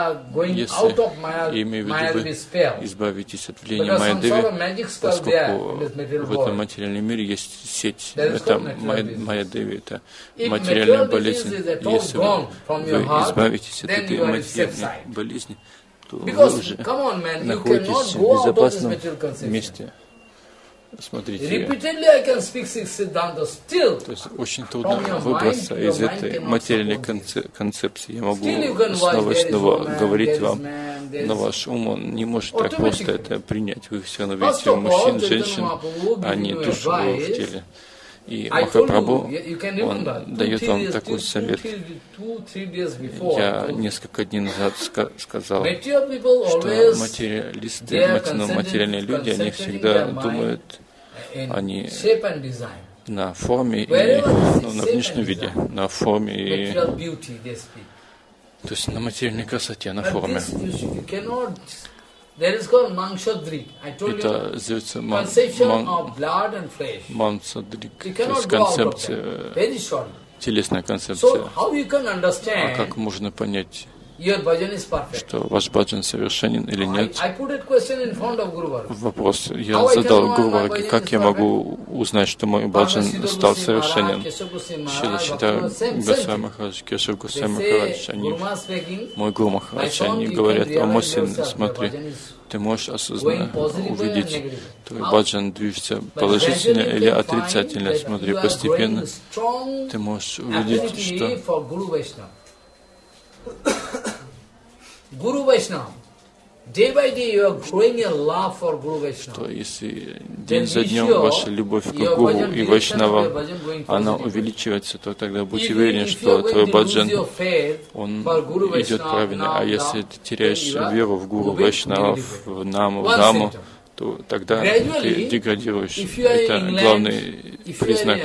я имею в виду, вы избавитесь от влияния Майядеви, поскольку в этом материальном мире есть сеть, это Майядеви, это материальная болезнь. Если вы, вы избавитесь от этой материальной болезни, то вы уже находитесь в безопасном месте. Смотрите, то есть очень трудно выбраться из этой материальной концепции. Я могу снова и снова говорить вам, но ваш ум он не может так просто это принять. Вы все равно видите мужчин, женщин, а не душу в теле. И Махапрабху, он дает вам такой совет. Я несколько дней назад сказал, что материалисты, материальные люди, они всегда думают, они на форме и ну, на внешнем виде, на форме и, то есть на материальной красоте, на форме. Это называется мансадрик, то есть концепция, телесная концепция. А как можно понять, что ваш баджан совершенен или нет? Вопрос я задал Гуру Варге, как я могу узнать, что мой баджан стал совершенен? Шрила Чайтанья Госвами Махарадж, Кешав Госвами Махарадж, они, мой Гуру Махарадж, они говорят: о мой сын, смотри, ты можешь осознанно увидеть, твой баджан движется положительно или отрицательно. Смотри, постепенно ты можешь увидеть, что Guru Vaishnava, day by day you are growing a love for Guru Vaishnava. Что если день за днем ваша любовь к Гуру и Вайшнава, она увеличивается, то тогда будьте уверены, что твой баджан, он идет правильно. А если ты теряешь веру в Гуру Вайшнава, в Наму, в Даму, то тогда ты деградируешь. Это главный признак.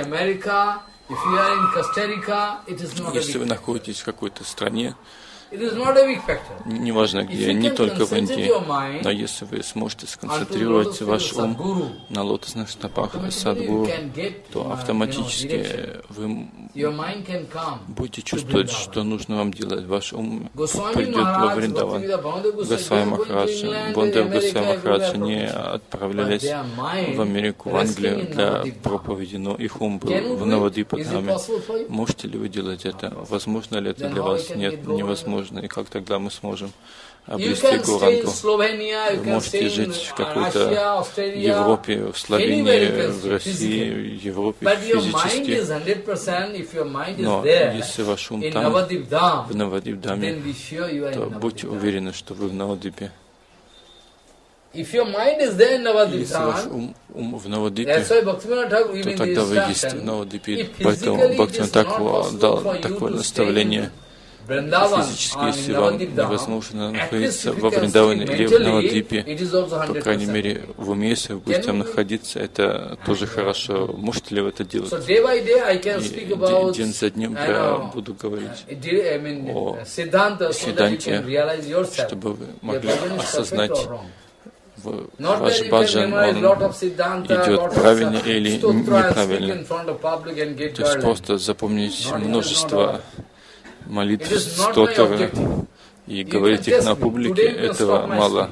Если вы находитесь в какой-то стране, неважно где, не только в Индии, но если вы сможете сконцентрировать ваш ум на лотосных стопах Садгуру, то автоматически вы будете чувствовать, что нужно вам делать. Ваш ум придет во Вриндаван. Госвами Махараджа, Бондев Госвами Махараджа не отправлялись в Америку, в Англию для проповеди, но их ум был в Навадвипадхаме. Можете ли вы делать это? Возможно ли это для вас? Нет, невозможно. И как тогда мы сможем обрести Гурангу? Вы можете жить в какой-то Европе, в Словении, в России, в Европе физически. Но если ваш ум там, в Навадвипдхаме, то будьте уверены, что вы в Навадвипе. Если ваш ум, ум в Навадвипе, то тогда вы есть в Навадвипе. Поэтому Бхактивинода Тхакур дал такое наставление. Физически, если вам невозможно находиться во Вриндаване или в Навадвипе, по крайней мере, в уме, если вы будете там находиться, это тоже хорошо. Можете ли вы это делать? И день за днем я буду говорить о Сиддханте, чтобы вы могли осознать, ваш баджан, он идет правильно или неправильно. То есть просто запомнить множество молитв стотер и говорить их на публике, этого мало.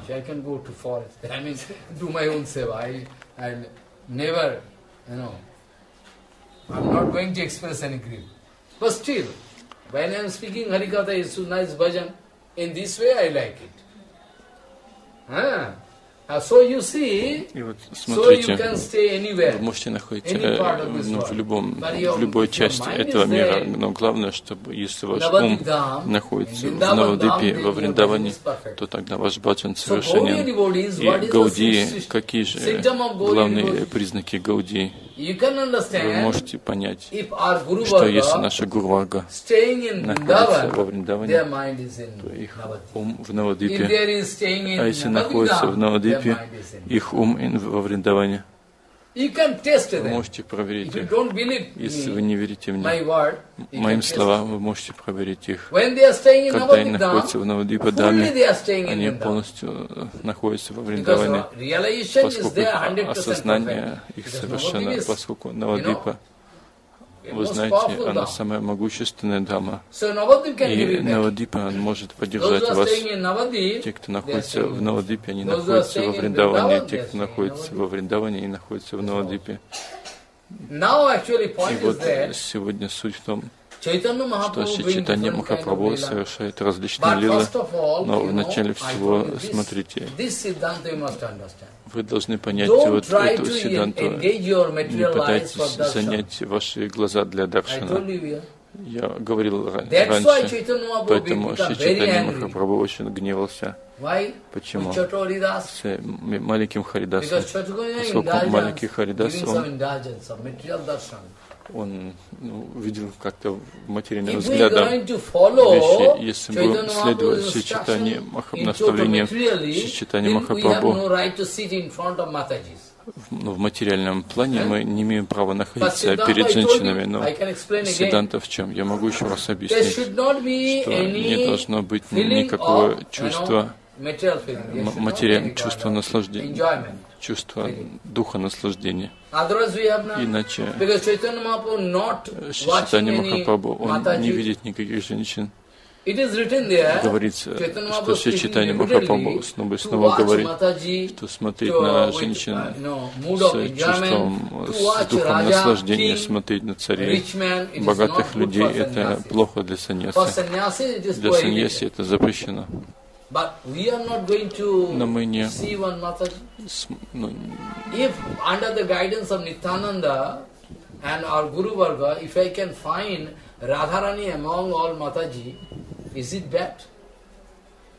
И вот смотрите, вы можете находиться ну, в, любом, в любой части этого мира, но главное, чтобы если ваш ум находится в Навадвипе, во Вриндаване, то тогда ваш баджан совершенен. И Гауди, какие же главные признаки Гауди? Вы можете понять, что если наша Гурварга находится во Вриндаване, то их ум в Навадвипе, а если находится в Навадвипе, их ум во Вриндаване. Вы можете проверить их. Если вы не верите мне, моим словам, вы можете проверить их. Когда они находятся в Навадвипадхаме, они полностью находятся во Вриндаване, поскольку осознание их совершенно, поскольку Навадвипа, вы знаете, она самая могущественная дама. И Навадвипа может поддержать вас. Те, кто находится в Навадвипе, они находятся во Вриндаване. Те, кто находится во Вриндаване, они находятся в Навадвипе. И вот сегодня суть в том, что Чайтанья Махапрабху совершает различные лилы, но вначале всего, смотрите, вы должны понять вот эту сиддханту, не пытайтесь занять ваши глаза для даршана. Я говорил раньше, поэтому Шри Чайтанья Махапрабху очень гневался. Почему? С маленьким Харидасом. Поскольку маленький Харидас, он он ну, видел как-то материальным взглядом вещи. Если будем следовать Шри Чайтанья наставлениям Шри Чайтанья Махапрабху, ну, в материальном плане мы не имеем права находиться перед женщинами, но сиддханта в чем? Я могу еще раз объяснить, что не должно быть никакого чувства, материального чувства наслаждения, чувства духа наслаждения. Иначе Шри Чайтанья Махапрабху, он не видит никаких женщин. Говорится, что Шри Чайтанья Махапрабху снова и снова говорит, что смотреть на женщин с чувством, с духом наслаждения, смотреть на царей, богатых людей, это плохо для саньяси. Для саньяси это запрещено. Но мы не... Ну, if under the guidance of Nityananda and our Guru Varga, if I can find Radharani among all Mataji, is it bad?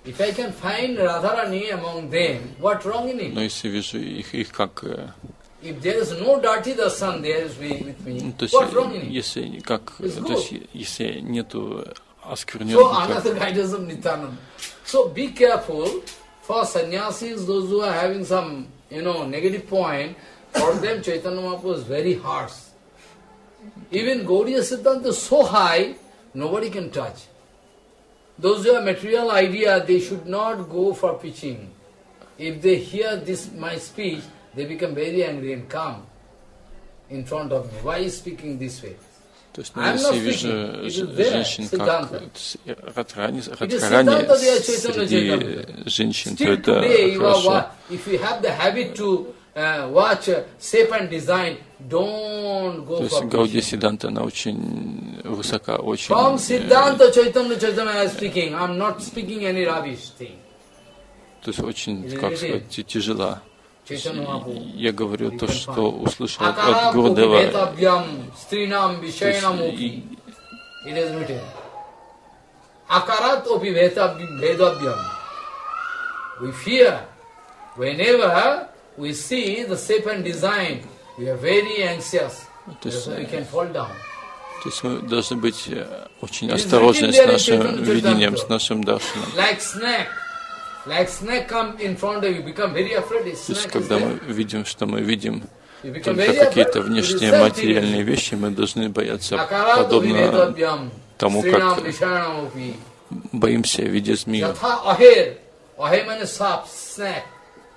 If I can find Radharani among them, what wrong in Но it? если вижу их, их как... э, If there is no dirty darshan there is with with ну, me, то есть, what wrong in it? если, как, It's то есть, good. если нету So оскверненных... another guidance of Nityananda. So be careful for sannyasis, those who are having some, you know, negative point, for them Chaitanya Mahaprabhu is very harsh. Even Gaudiya Siddhanta is so high, nobody can touch. Those who have material idea, they should not go for preaching. If they hear this my speech, they become very angry and come in front of me. Why is speaking this way? То есть, ну, I'm если not вижу speaking. It is ж- there, женщин как Siddhanta. с- Радхарани, is Радхарани Siddhanta, they are Chaitanya среди Chaitamrita. женщин, то Still это today, you are, хорошо. wa- if you have the habit to uh, watch uh, shape and design, don't go То есть for Гаудия preaching. Сиддханта, она очень высока, очень... From э, Siddhanta Chaitanya Chaitanya I am speaking. I am not speaking any rubbish thing. То есть очень, Или- как или- сказать, ти- тяжела. Chaitanya Mahaprabhu. Я говорю то, что услышал от Akaram Гурудева. Bhetabhyam Strinam Vishayanam То Upi. есть, It is written. Akarat opi Bhetabhyam. We fear. Whenever we see the shape and design, we are very anxious. То есть, We can fall down. То есть мы должны быть э, очень It is осторожны written с there in нашим Chaitanya видением, Charitamrita. с нашим даршаном. Like snake. Like snake come in front of you, become very afraid. This То есть, snake is когда мы there. видим, что мы видим You become только very какие-то afraid. внешние It is материальные self-delusion. вещи, мы должны бояться, Akarat подобно Bhetabhyam тому, Strinam как Vishayanam Upi. боимся, видя змею. Yatha aher. Aher means sharp, snake.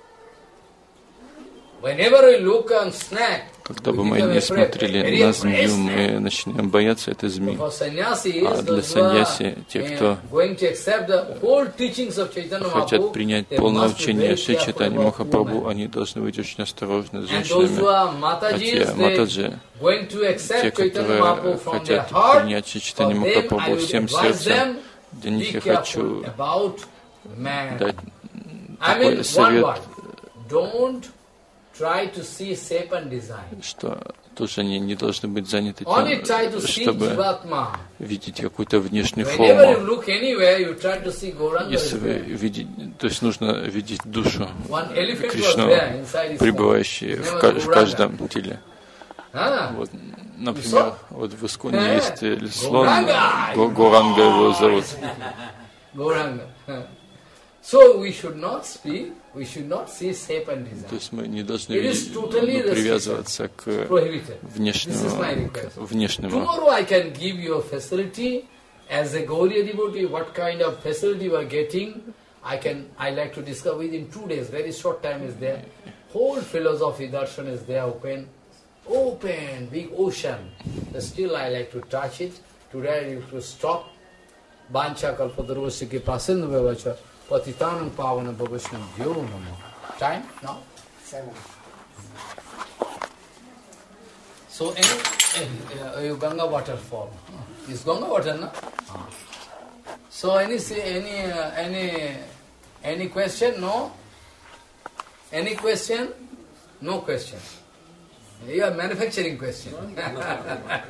Whenever we look on snake, Когда бы we мы become не afraid, смотрели very на afraid змею, snake. мы начнем бояться этой змеи. For sannyasis, А для those who are, саньяси, те, uh, кто going to accept the whole teachings of Chaitanya хотят Mahaprabhu, принять they полное must be учение very Шри careful Чайтаньи about Махапрабху, women. они должны быть очень осторожны с And those who женщинами. are А те Matajis, they матаджи, going to те, accept Chaitanya которые Mahaprabhu from their хотят heart, принять Шри for Чайтаньи them Махапрабху I would всем advise сердцем, them, для be них я careful хочу about man. дать I mean, такой one совет, word, don't try to see shape and design. что тоже они не должны быть заняты Only try to тем, see чтобы Jivatma. видеть какую-то внешнюю Whenever you форму. look anywhere, you try to see Gauranga. Если is вы there. видите, то есть нужно видеть душу One elephant was Кришну, there inside his пребывающую form. в, His ка- name was в Gauranga. каждом теле. Ah, Вот, например, вот в Исконе Э, есть э, слон, Gauranga! Го- Горанга его зовут. Gauranga. So we should not speak, we should not see shape and То design. есть мы не должны It is видеть- totally ну, привязываться к Prohibited. This is my внешнему, request. к внешнему. Tomorrow I can give you a facility as a Gauriya devotee, what kind of facility you are getting. I can, I like to discuss within two days, very short time is there. Whole philosophy, darshan is there, open, open, big ocean. But still I like to touch it. Today I need to stop. Bancha kalpatarvasya ki prasinna vyavacha patitanam pavana bhavasnam vyo namo. Time now? Seven. So any, uh, uh, Ganga waterfall. Is Ganga water, no? Ah. So any say any uh, any any question? No. Any question? No question. You are manufacturing question. uh,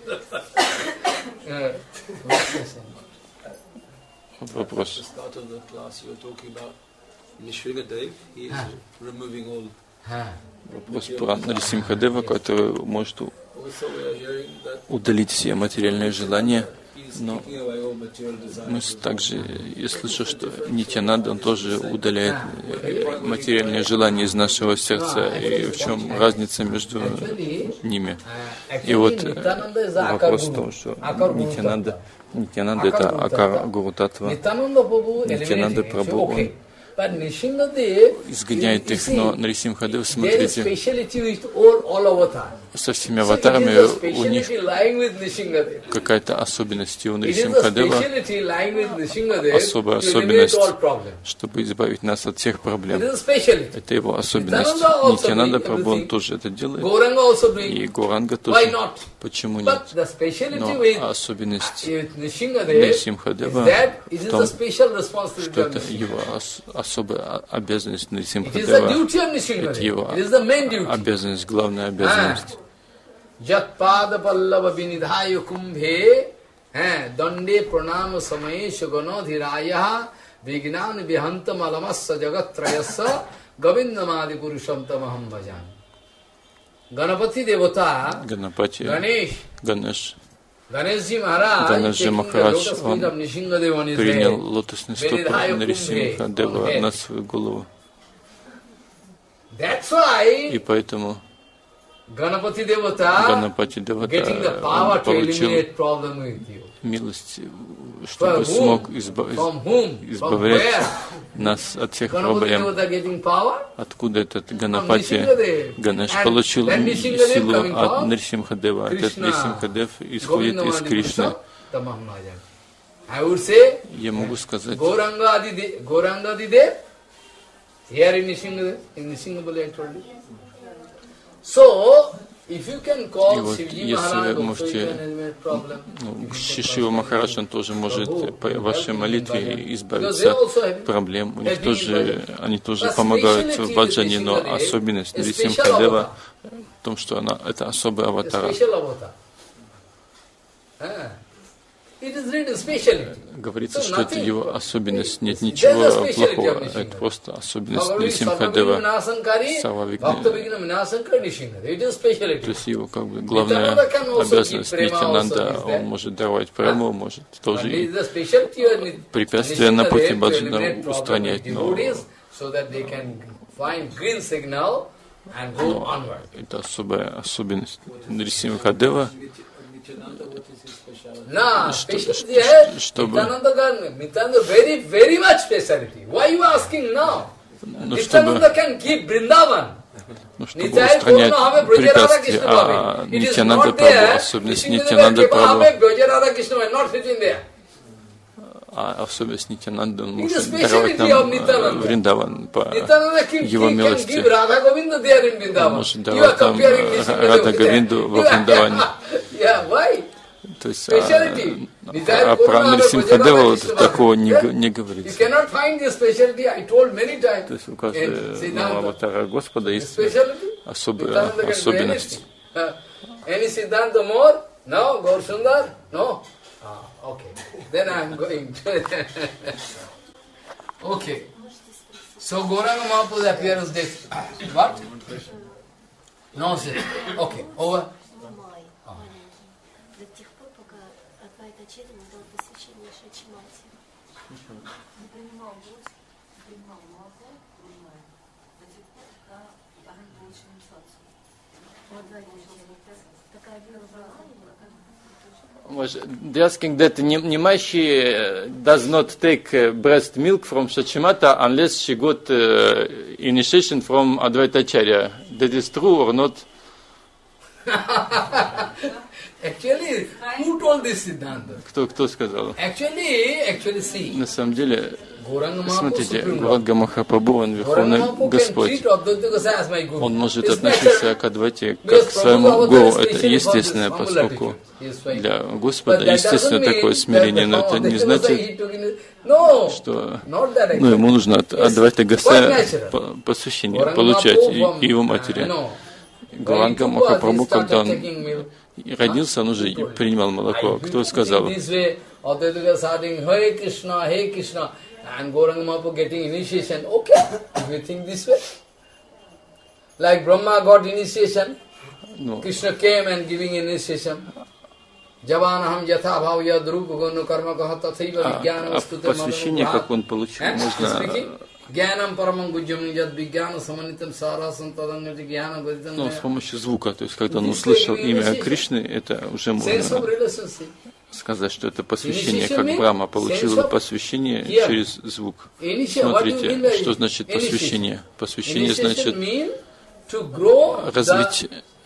what question? Вопрос. the start of the class, you were talking about Nishringadev. He is Ah. removing all. Huh. Вопрос про Нарисимхадева, который может у- Also, we are hearing that удалить все материальные желания. he's Но taking away all material desires. мы с- также, я слышу, что Нитянанда, он тоже удаляет э, материальные желания из нашего сердца. И в чем разница между Actually, ними? uh, И вот actually э, Nityananda is a вопрос в Akar том, Guru. что Akar Guru Нитянанда, Tattva. Нитянанда это Akar Guru Акар Tattva. Гуру Таттва. Nityananda Prabhu Нитянанда eliminating it, Прабху, so он okay. But Nishingadev, изгоняет you их, see, но Нарисимхадев, there is смотрите, speciality with all, all avatars. со всеми So it аватарами is the у них speciality lying with Nishingadev. какая-то особенность. И у It is the Нарисимхадева speciality lying with Nishingadev особая to eliminate особенность, all problems. чтобы избавить нас от всех It проблем. is a speciality. Это его особенность. Nityananda also Нитянанда doing Прабху, он everything. тоже это делает. Gauranga also И doing. Гуранга Why тоже. not? Почему But нет? the speciality Но with, особенность with Nishingadev is Нарисимхадева that it в is том, the special responsibility что of это Nishingadev. его ос- особая о- обязанность It is the Нарисимхадева. duty of Это Nishingadev. его It is the main duty. обязанность, главная обязанность. Jat pada pallava vinidhayo kumbhe dande pranam samaye sugano dhiraya Vignani vihantam alamassa jagatrayassa govindamadi purusham tamaham bhajan. Ganapati Devata, Ганапати, Ganesh, Ганеш, Ganeshji Maharaj, Ганешджи taking the Махарадж, lotus feet он of Nishingadeva on his принял head, лотосные very high стопы of Нарисимха Kumbhe Дева on head. на свою голову. That's why И поэтому Ganapati Devata Ганапати getting the Девата power to получил eliminate problem with you. милость, For чтобы смог whom? изба- From whom? From избавлять where? нас от всех Ganapati проблем. Devata getting power? Откуда этот From Ганапати Nishingadeva. Ганеш And получил then Nishingadeva силу coming от from Нарисимхадева. Этот Krishna. Нарисимхадев исходит из Govindamadi Кришны. Purusham tamaham bhajan. I would say Я могу сказать, Gauranga Adi De- Gauranga Adi Dev, here in Nishingadeva, in Nishingadeva I told you. So, if you can call И вот Shivji если Maharaj, вы also you можете, can eliminate problem. ну, If you Шишива can Махарадж, он тоже может Prabhu, по вашей help молитве in bhajan. избавиться Because they also have- от проблем. У них have тоже, bhajan. они тоже But помогают speciality в баджане, но Nishingadeva особенность is special Нарисимхадева avatar. в том, что она это особый A аватар. special avatar. Ah. It is written speciality. Говорится, So что это nothing- его особенность, нет There's a ничего speciality of плохого. Nishingadeva. Это просто особенность Bhagavad Нарисимхадева. Sarvavigna Сарвавигна. Bhakta-vigna Vinasankara Nishingadeva. It is speciality. То есть его как бы главная Nityananda can also обязанность give prema Нитянанда, also is there. он может давать прему, может But тоже it и is the speciality of Ni- препятствия на пути Nishingadeva to баджана eliminate problem устранять, with но devotees so that they can find green signal and go onward. это особая особенность Нарисимхадева, No, Что- speciality है. чтобы- Nityananda can, Nityananda very, very much speciality. Why you asking now? ну, Nityananda чтобы, can keep Vrindavan. ну, чтобы Нитяй устранять Пурна Браджарада препятствия, Кришна а Бхави. It is Нитянанда not Прабху, there. особенность Nishingadeva Нитянанда Kepa Прабху, Habe Bhajarada Krishna Bhai, not written there. а особенность Нитянанда, он It is может speciality даровать of нам Nityananda. э, Вриндаван по Nityananda can, его can милости. give Radha Govinda there in Он Vrindavan. может You are давать нам comparing э, Nishingadeva Рада with Говинду во that. Вриндаване. Yeah, why? То есть Speciality. а, Nityananda а про Purna Нарисимхадева Bhajarada вот Krishna такого Bhai. не, Yeah. г- не You говорится. cannot find this speciality, I told many times. То есть у In каждого Siddhanta. аватара Господа есть Speciality. особая Nityananda can do особенность. anything. Uh, any Siddhanta more? No? Gaur Sundar? No? Ah, okay. Then I am going. Okay. So Gauranga Mahaprabhu's appearance date. What? No, sir. Okay. Over. Май. До тех пор, пока Адвайта Ачарья не дал посвящение Шачи Мати. Не принимал гость, не принимал молоко, принимает до тех пор, пока они получили инициацию. У Адвайта Ачарья такая вера была у него. They're asking that Nimashi does not take uh, breast milk from Shachimata unless she got uh, initiation from Advaita Acharya. That is true or not? Actually, who told this Siddhanta? Кто, кто сказал? Actually, actually, see. На самом деле, Gauranga Mahaprabhu смотрите, Supreme Lord. Гуранга Махапрабху, он Gauranga Верховный Mahaprabhu can Господь. treat Advaita Gosai as my guru. Он может It's относиться better. к Адвайте как Because к своему Prabhupada гуру. was Это especially естественное, for this поскольку humble attitude. He is fine. для Господа But that естественно doesn't такое mean смирение, но that это the не Advaita Gosai значит, he took in- No, что not that ну, ему actually. нужно от It's Адвайта quite Гасая natural. по- посвящение Gauranga получать и, Mahaprabhu и его from, матери. uh, no. Гуранга When he took birth, Махапрабху, he когда started он taking milk. родился, он уже и принимал молоко. Кто сказал? This way, Advaita Gosai starting Hare Krishna, Hare Krishna, and Gauranga Mahaprabhu getting initiation. Okay, if you think this way. Like Brahma got initiation, Ну, Krishna came and giving initiation. Javanaham yatha bhav yad rupa gunu karma kaha tathaiva а, vijnana а vastute посвящение, как он получил, можно Jnanam paramam gujyam yad vijnana samanitam sarasam tadangati jnana ну, gaditam. с помощью звука. То есть, когда он услышал имя Кришны, это уже Sense of можно relationship. сказать, что это посвящение, как Брахма получил посвящение через звук. Смотрите, что значит посвящение. Посвящение значит развить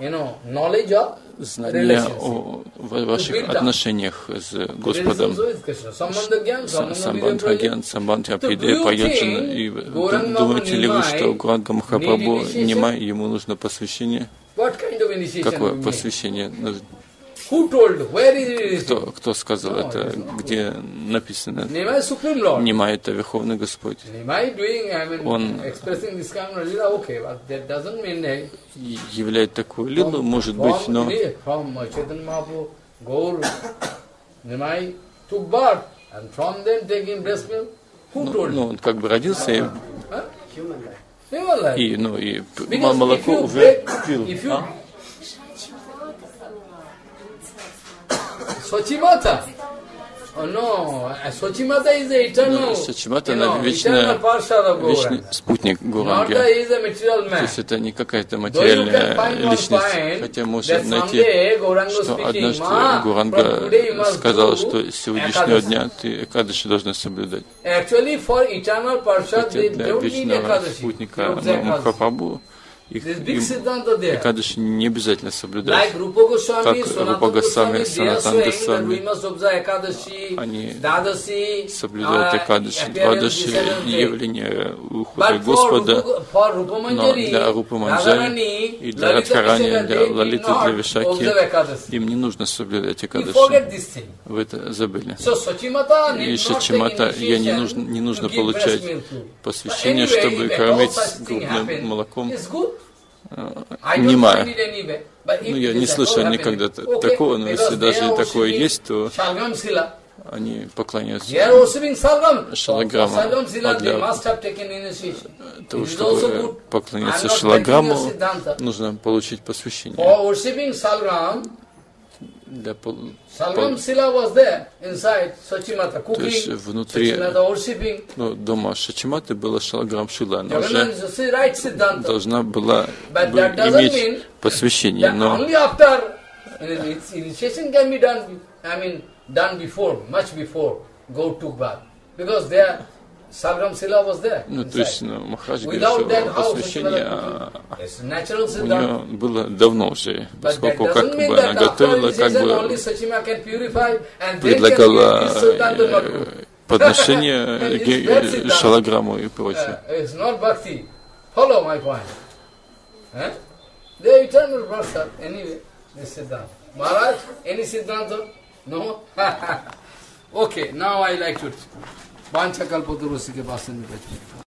знания о ваших отношениях с Господом. Самбандхагьян, Самбандхапиде, Паяджана. И думаете ли вы, что Гуранга Махапрабху Нимай, ему нужно посвящение? Какое посвящение нужно? Кто, кто сказал это? Где написано? Нимай — это Верховный Господь. Он являет такую лилу, может быть, но Who Ну, told ну, you? он как бы родился и, Human life. и, ну, и п- м- Because if молоко you уже break, пил. if you А? Sochimata. Oh no, Sochimata is the eternal, Сачимата, you она know, вечная, eternal Parshad of вечный Gauranga. спутник Not Гуранги. that he is a material То man. есть это не какая-то Though you can материальная find one личность, point хотя that можно найти, someday Gauranga что speaking, однажды Ma, from Гуранга today you must сказал, do что с сегодняшнего Ekadashi. дня ты Экадаши должна соблюдать. Actually, for eternal Parshad, Хотя they для don't need вечного Ekadashi. спутника They observe ну, Ekadashi. Махапрабху их There's big им Siddhanta there. Экадаши не обязательно соблюдать. Like Rupa Goswami, Как Sanatana Рупа Госвами, Goswami, they are Санатан saying that Госвами, we must observe Ekadashi, они Dadasi, соблюдают uh, Экадаши, appearance, Двадаши, this and that. явление ухода But for Господа. Rupa, for Rupa Но Manjari, для Рупа Манджари и для Радхарани, для Лалиты, для Вишаки им не нужно соблюдать You Экадаши. forget this thing. Вы это забыли. So Sachimata И need not take Шачимата, я не initiation нужно, не нужно to give получать breast milk to. посвящение, But чтобы anyway, if кормить all such thing грудным happen, молоком. it's good. I don't Немая. find it anyway. But if Ну, я it не is at слышал all никогда happening, т- okay, такого, но если because даже they are такое worshipping есть, то Shalgam Sila. они поклоняются They are worshipping Shalgam. Шалаграму. Shalgam А Sila, they для must have taken initiation. того, It is also чтобы good. поклоняться I'm not Шалаграму, breaking your Siddhanta. нужно получить посвящение. For worshipping Shalgam, Для пол- Shalgam пол- Sila was there inside Sachimata, То есть cooking, внутри Sachimata worshipping. ну, дома Шачиматы была Шалаграм Шила. Она Jagannath уже is the right Siddhanta. должна была But бы that doesn't иметь mean посвящение, that но only after its initiation can be done, I mean, done before, much before, go to bath. Because there, Shalgam Sila was there. ну, то inside. есть ну, Махарадж говорит, Without that, что how посвящение Sachimata а, cooking? It's natural у Siddhanta. нее было давно уже, But that поскольку doesn't как mean бы that она after готовила, как initiation бы only Sachima can purify and then can предлагала give this Siddhanta not э, good. подношение And it's ге- that Siddhanta. Шалаграму и прочее. Uh, it's not bhakti. Follow my point. Eh? The eternal Prasad, anyway, this Siddhanta. Maharaj, any Siddhanta? No? Okay, now I like to. Pancha kalpatarusike pasan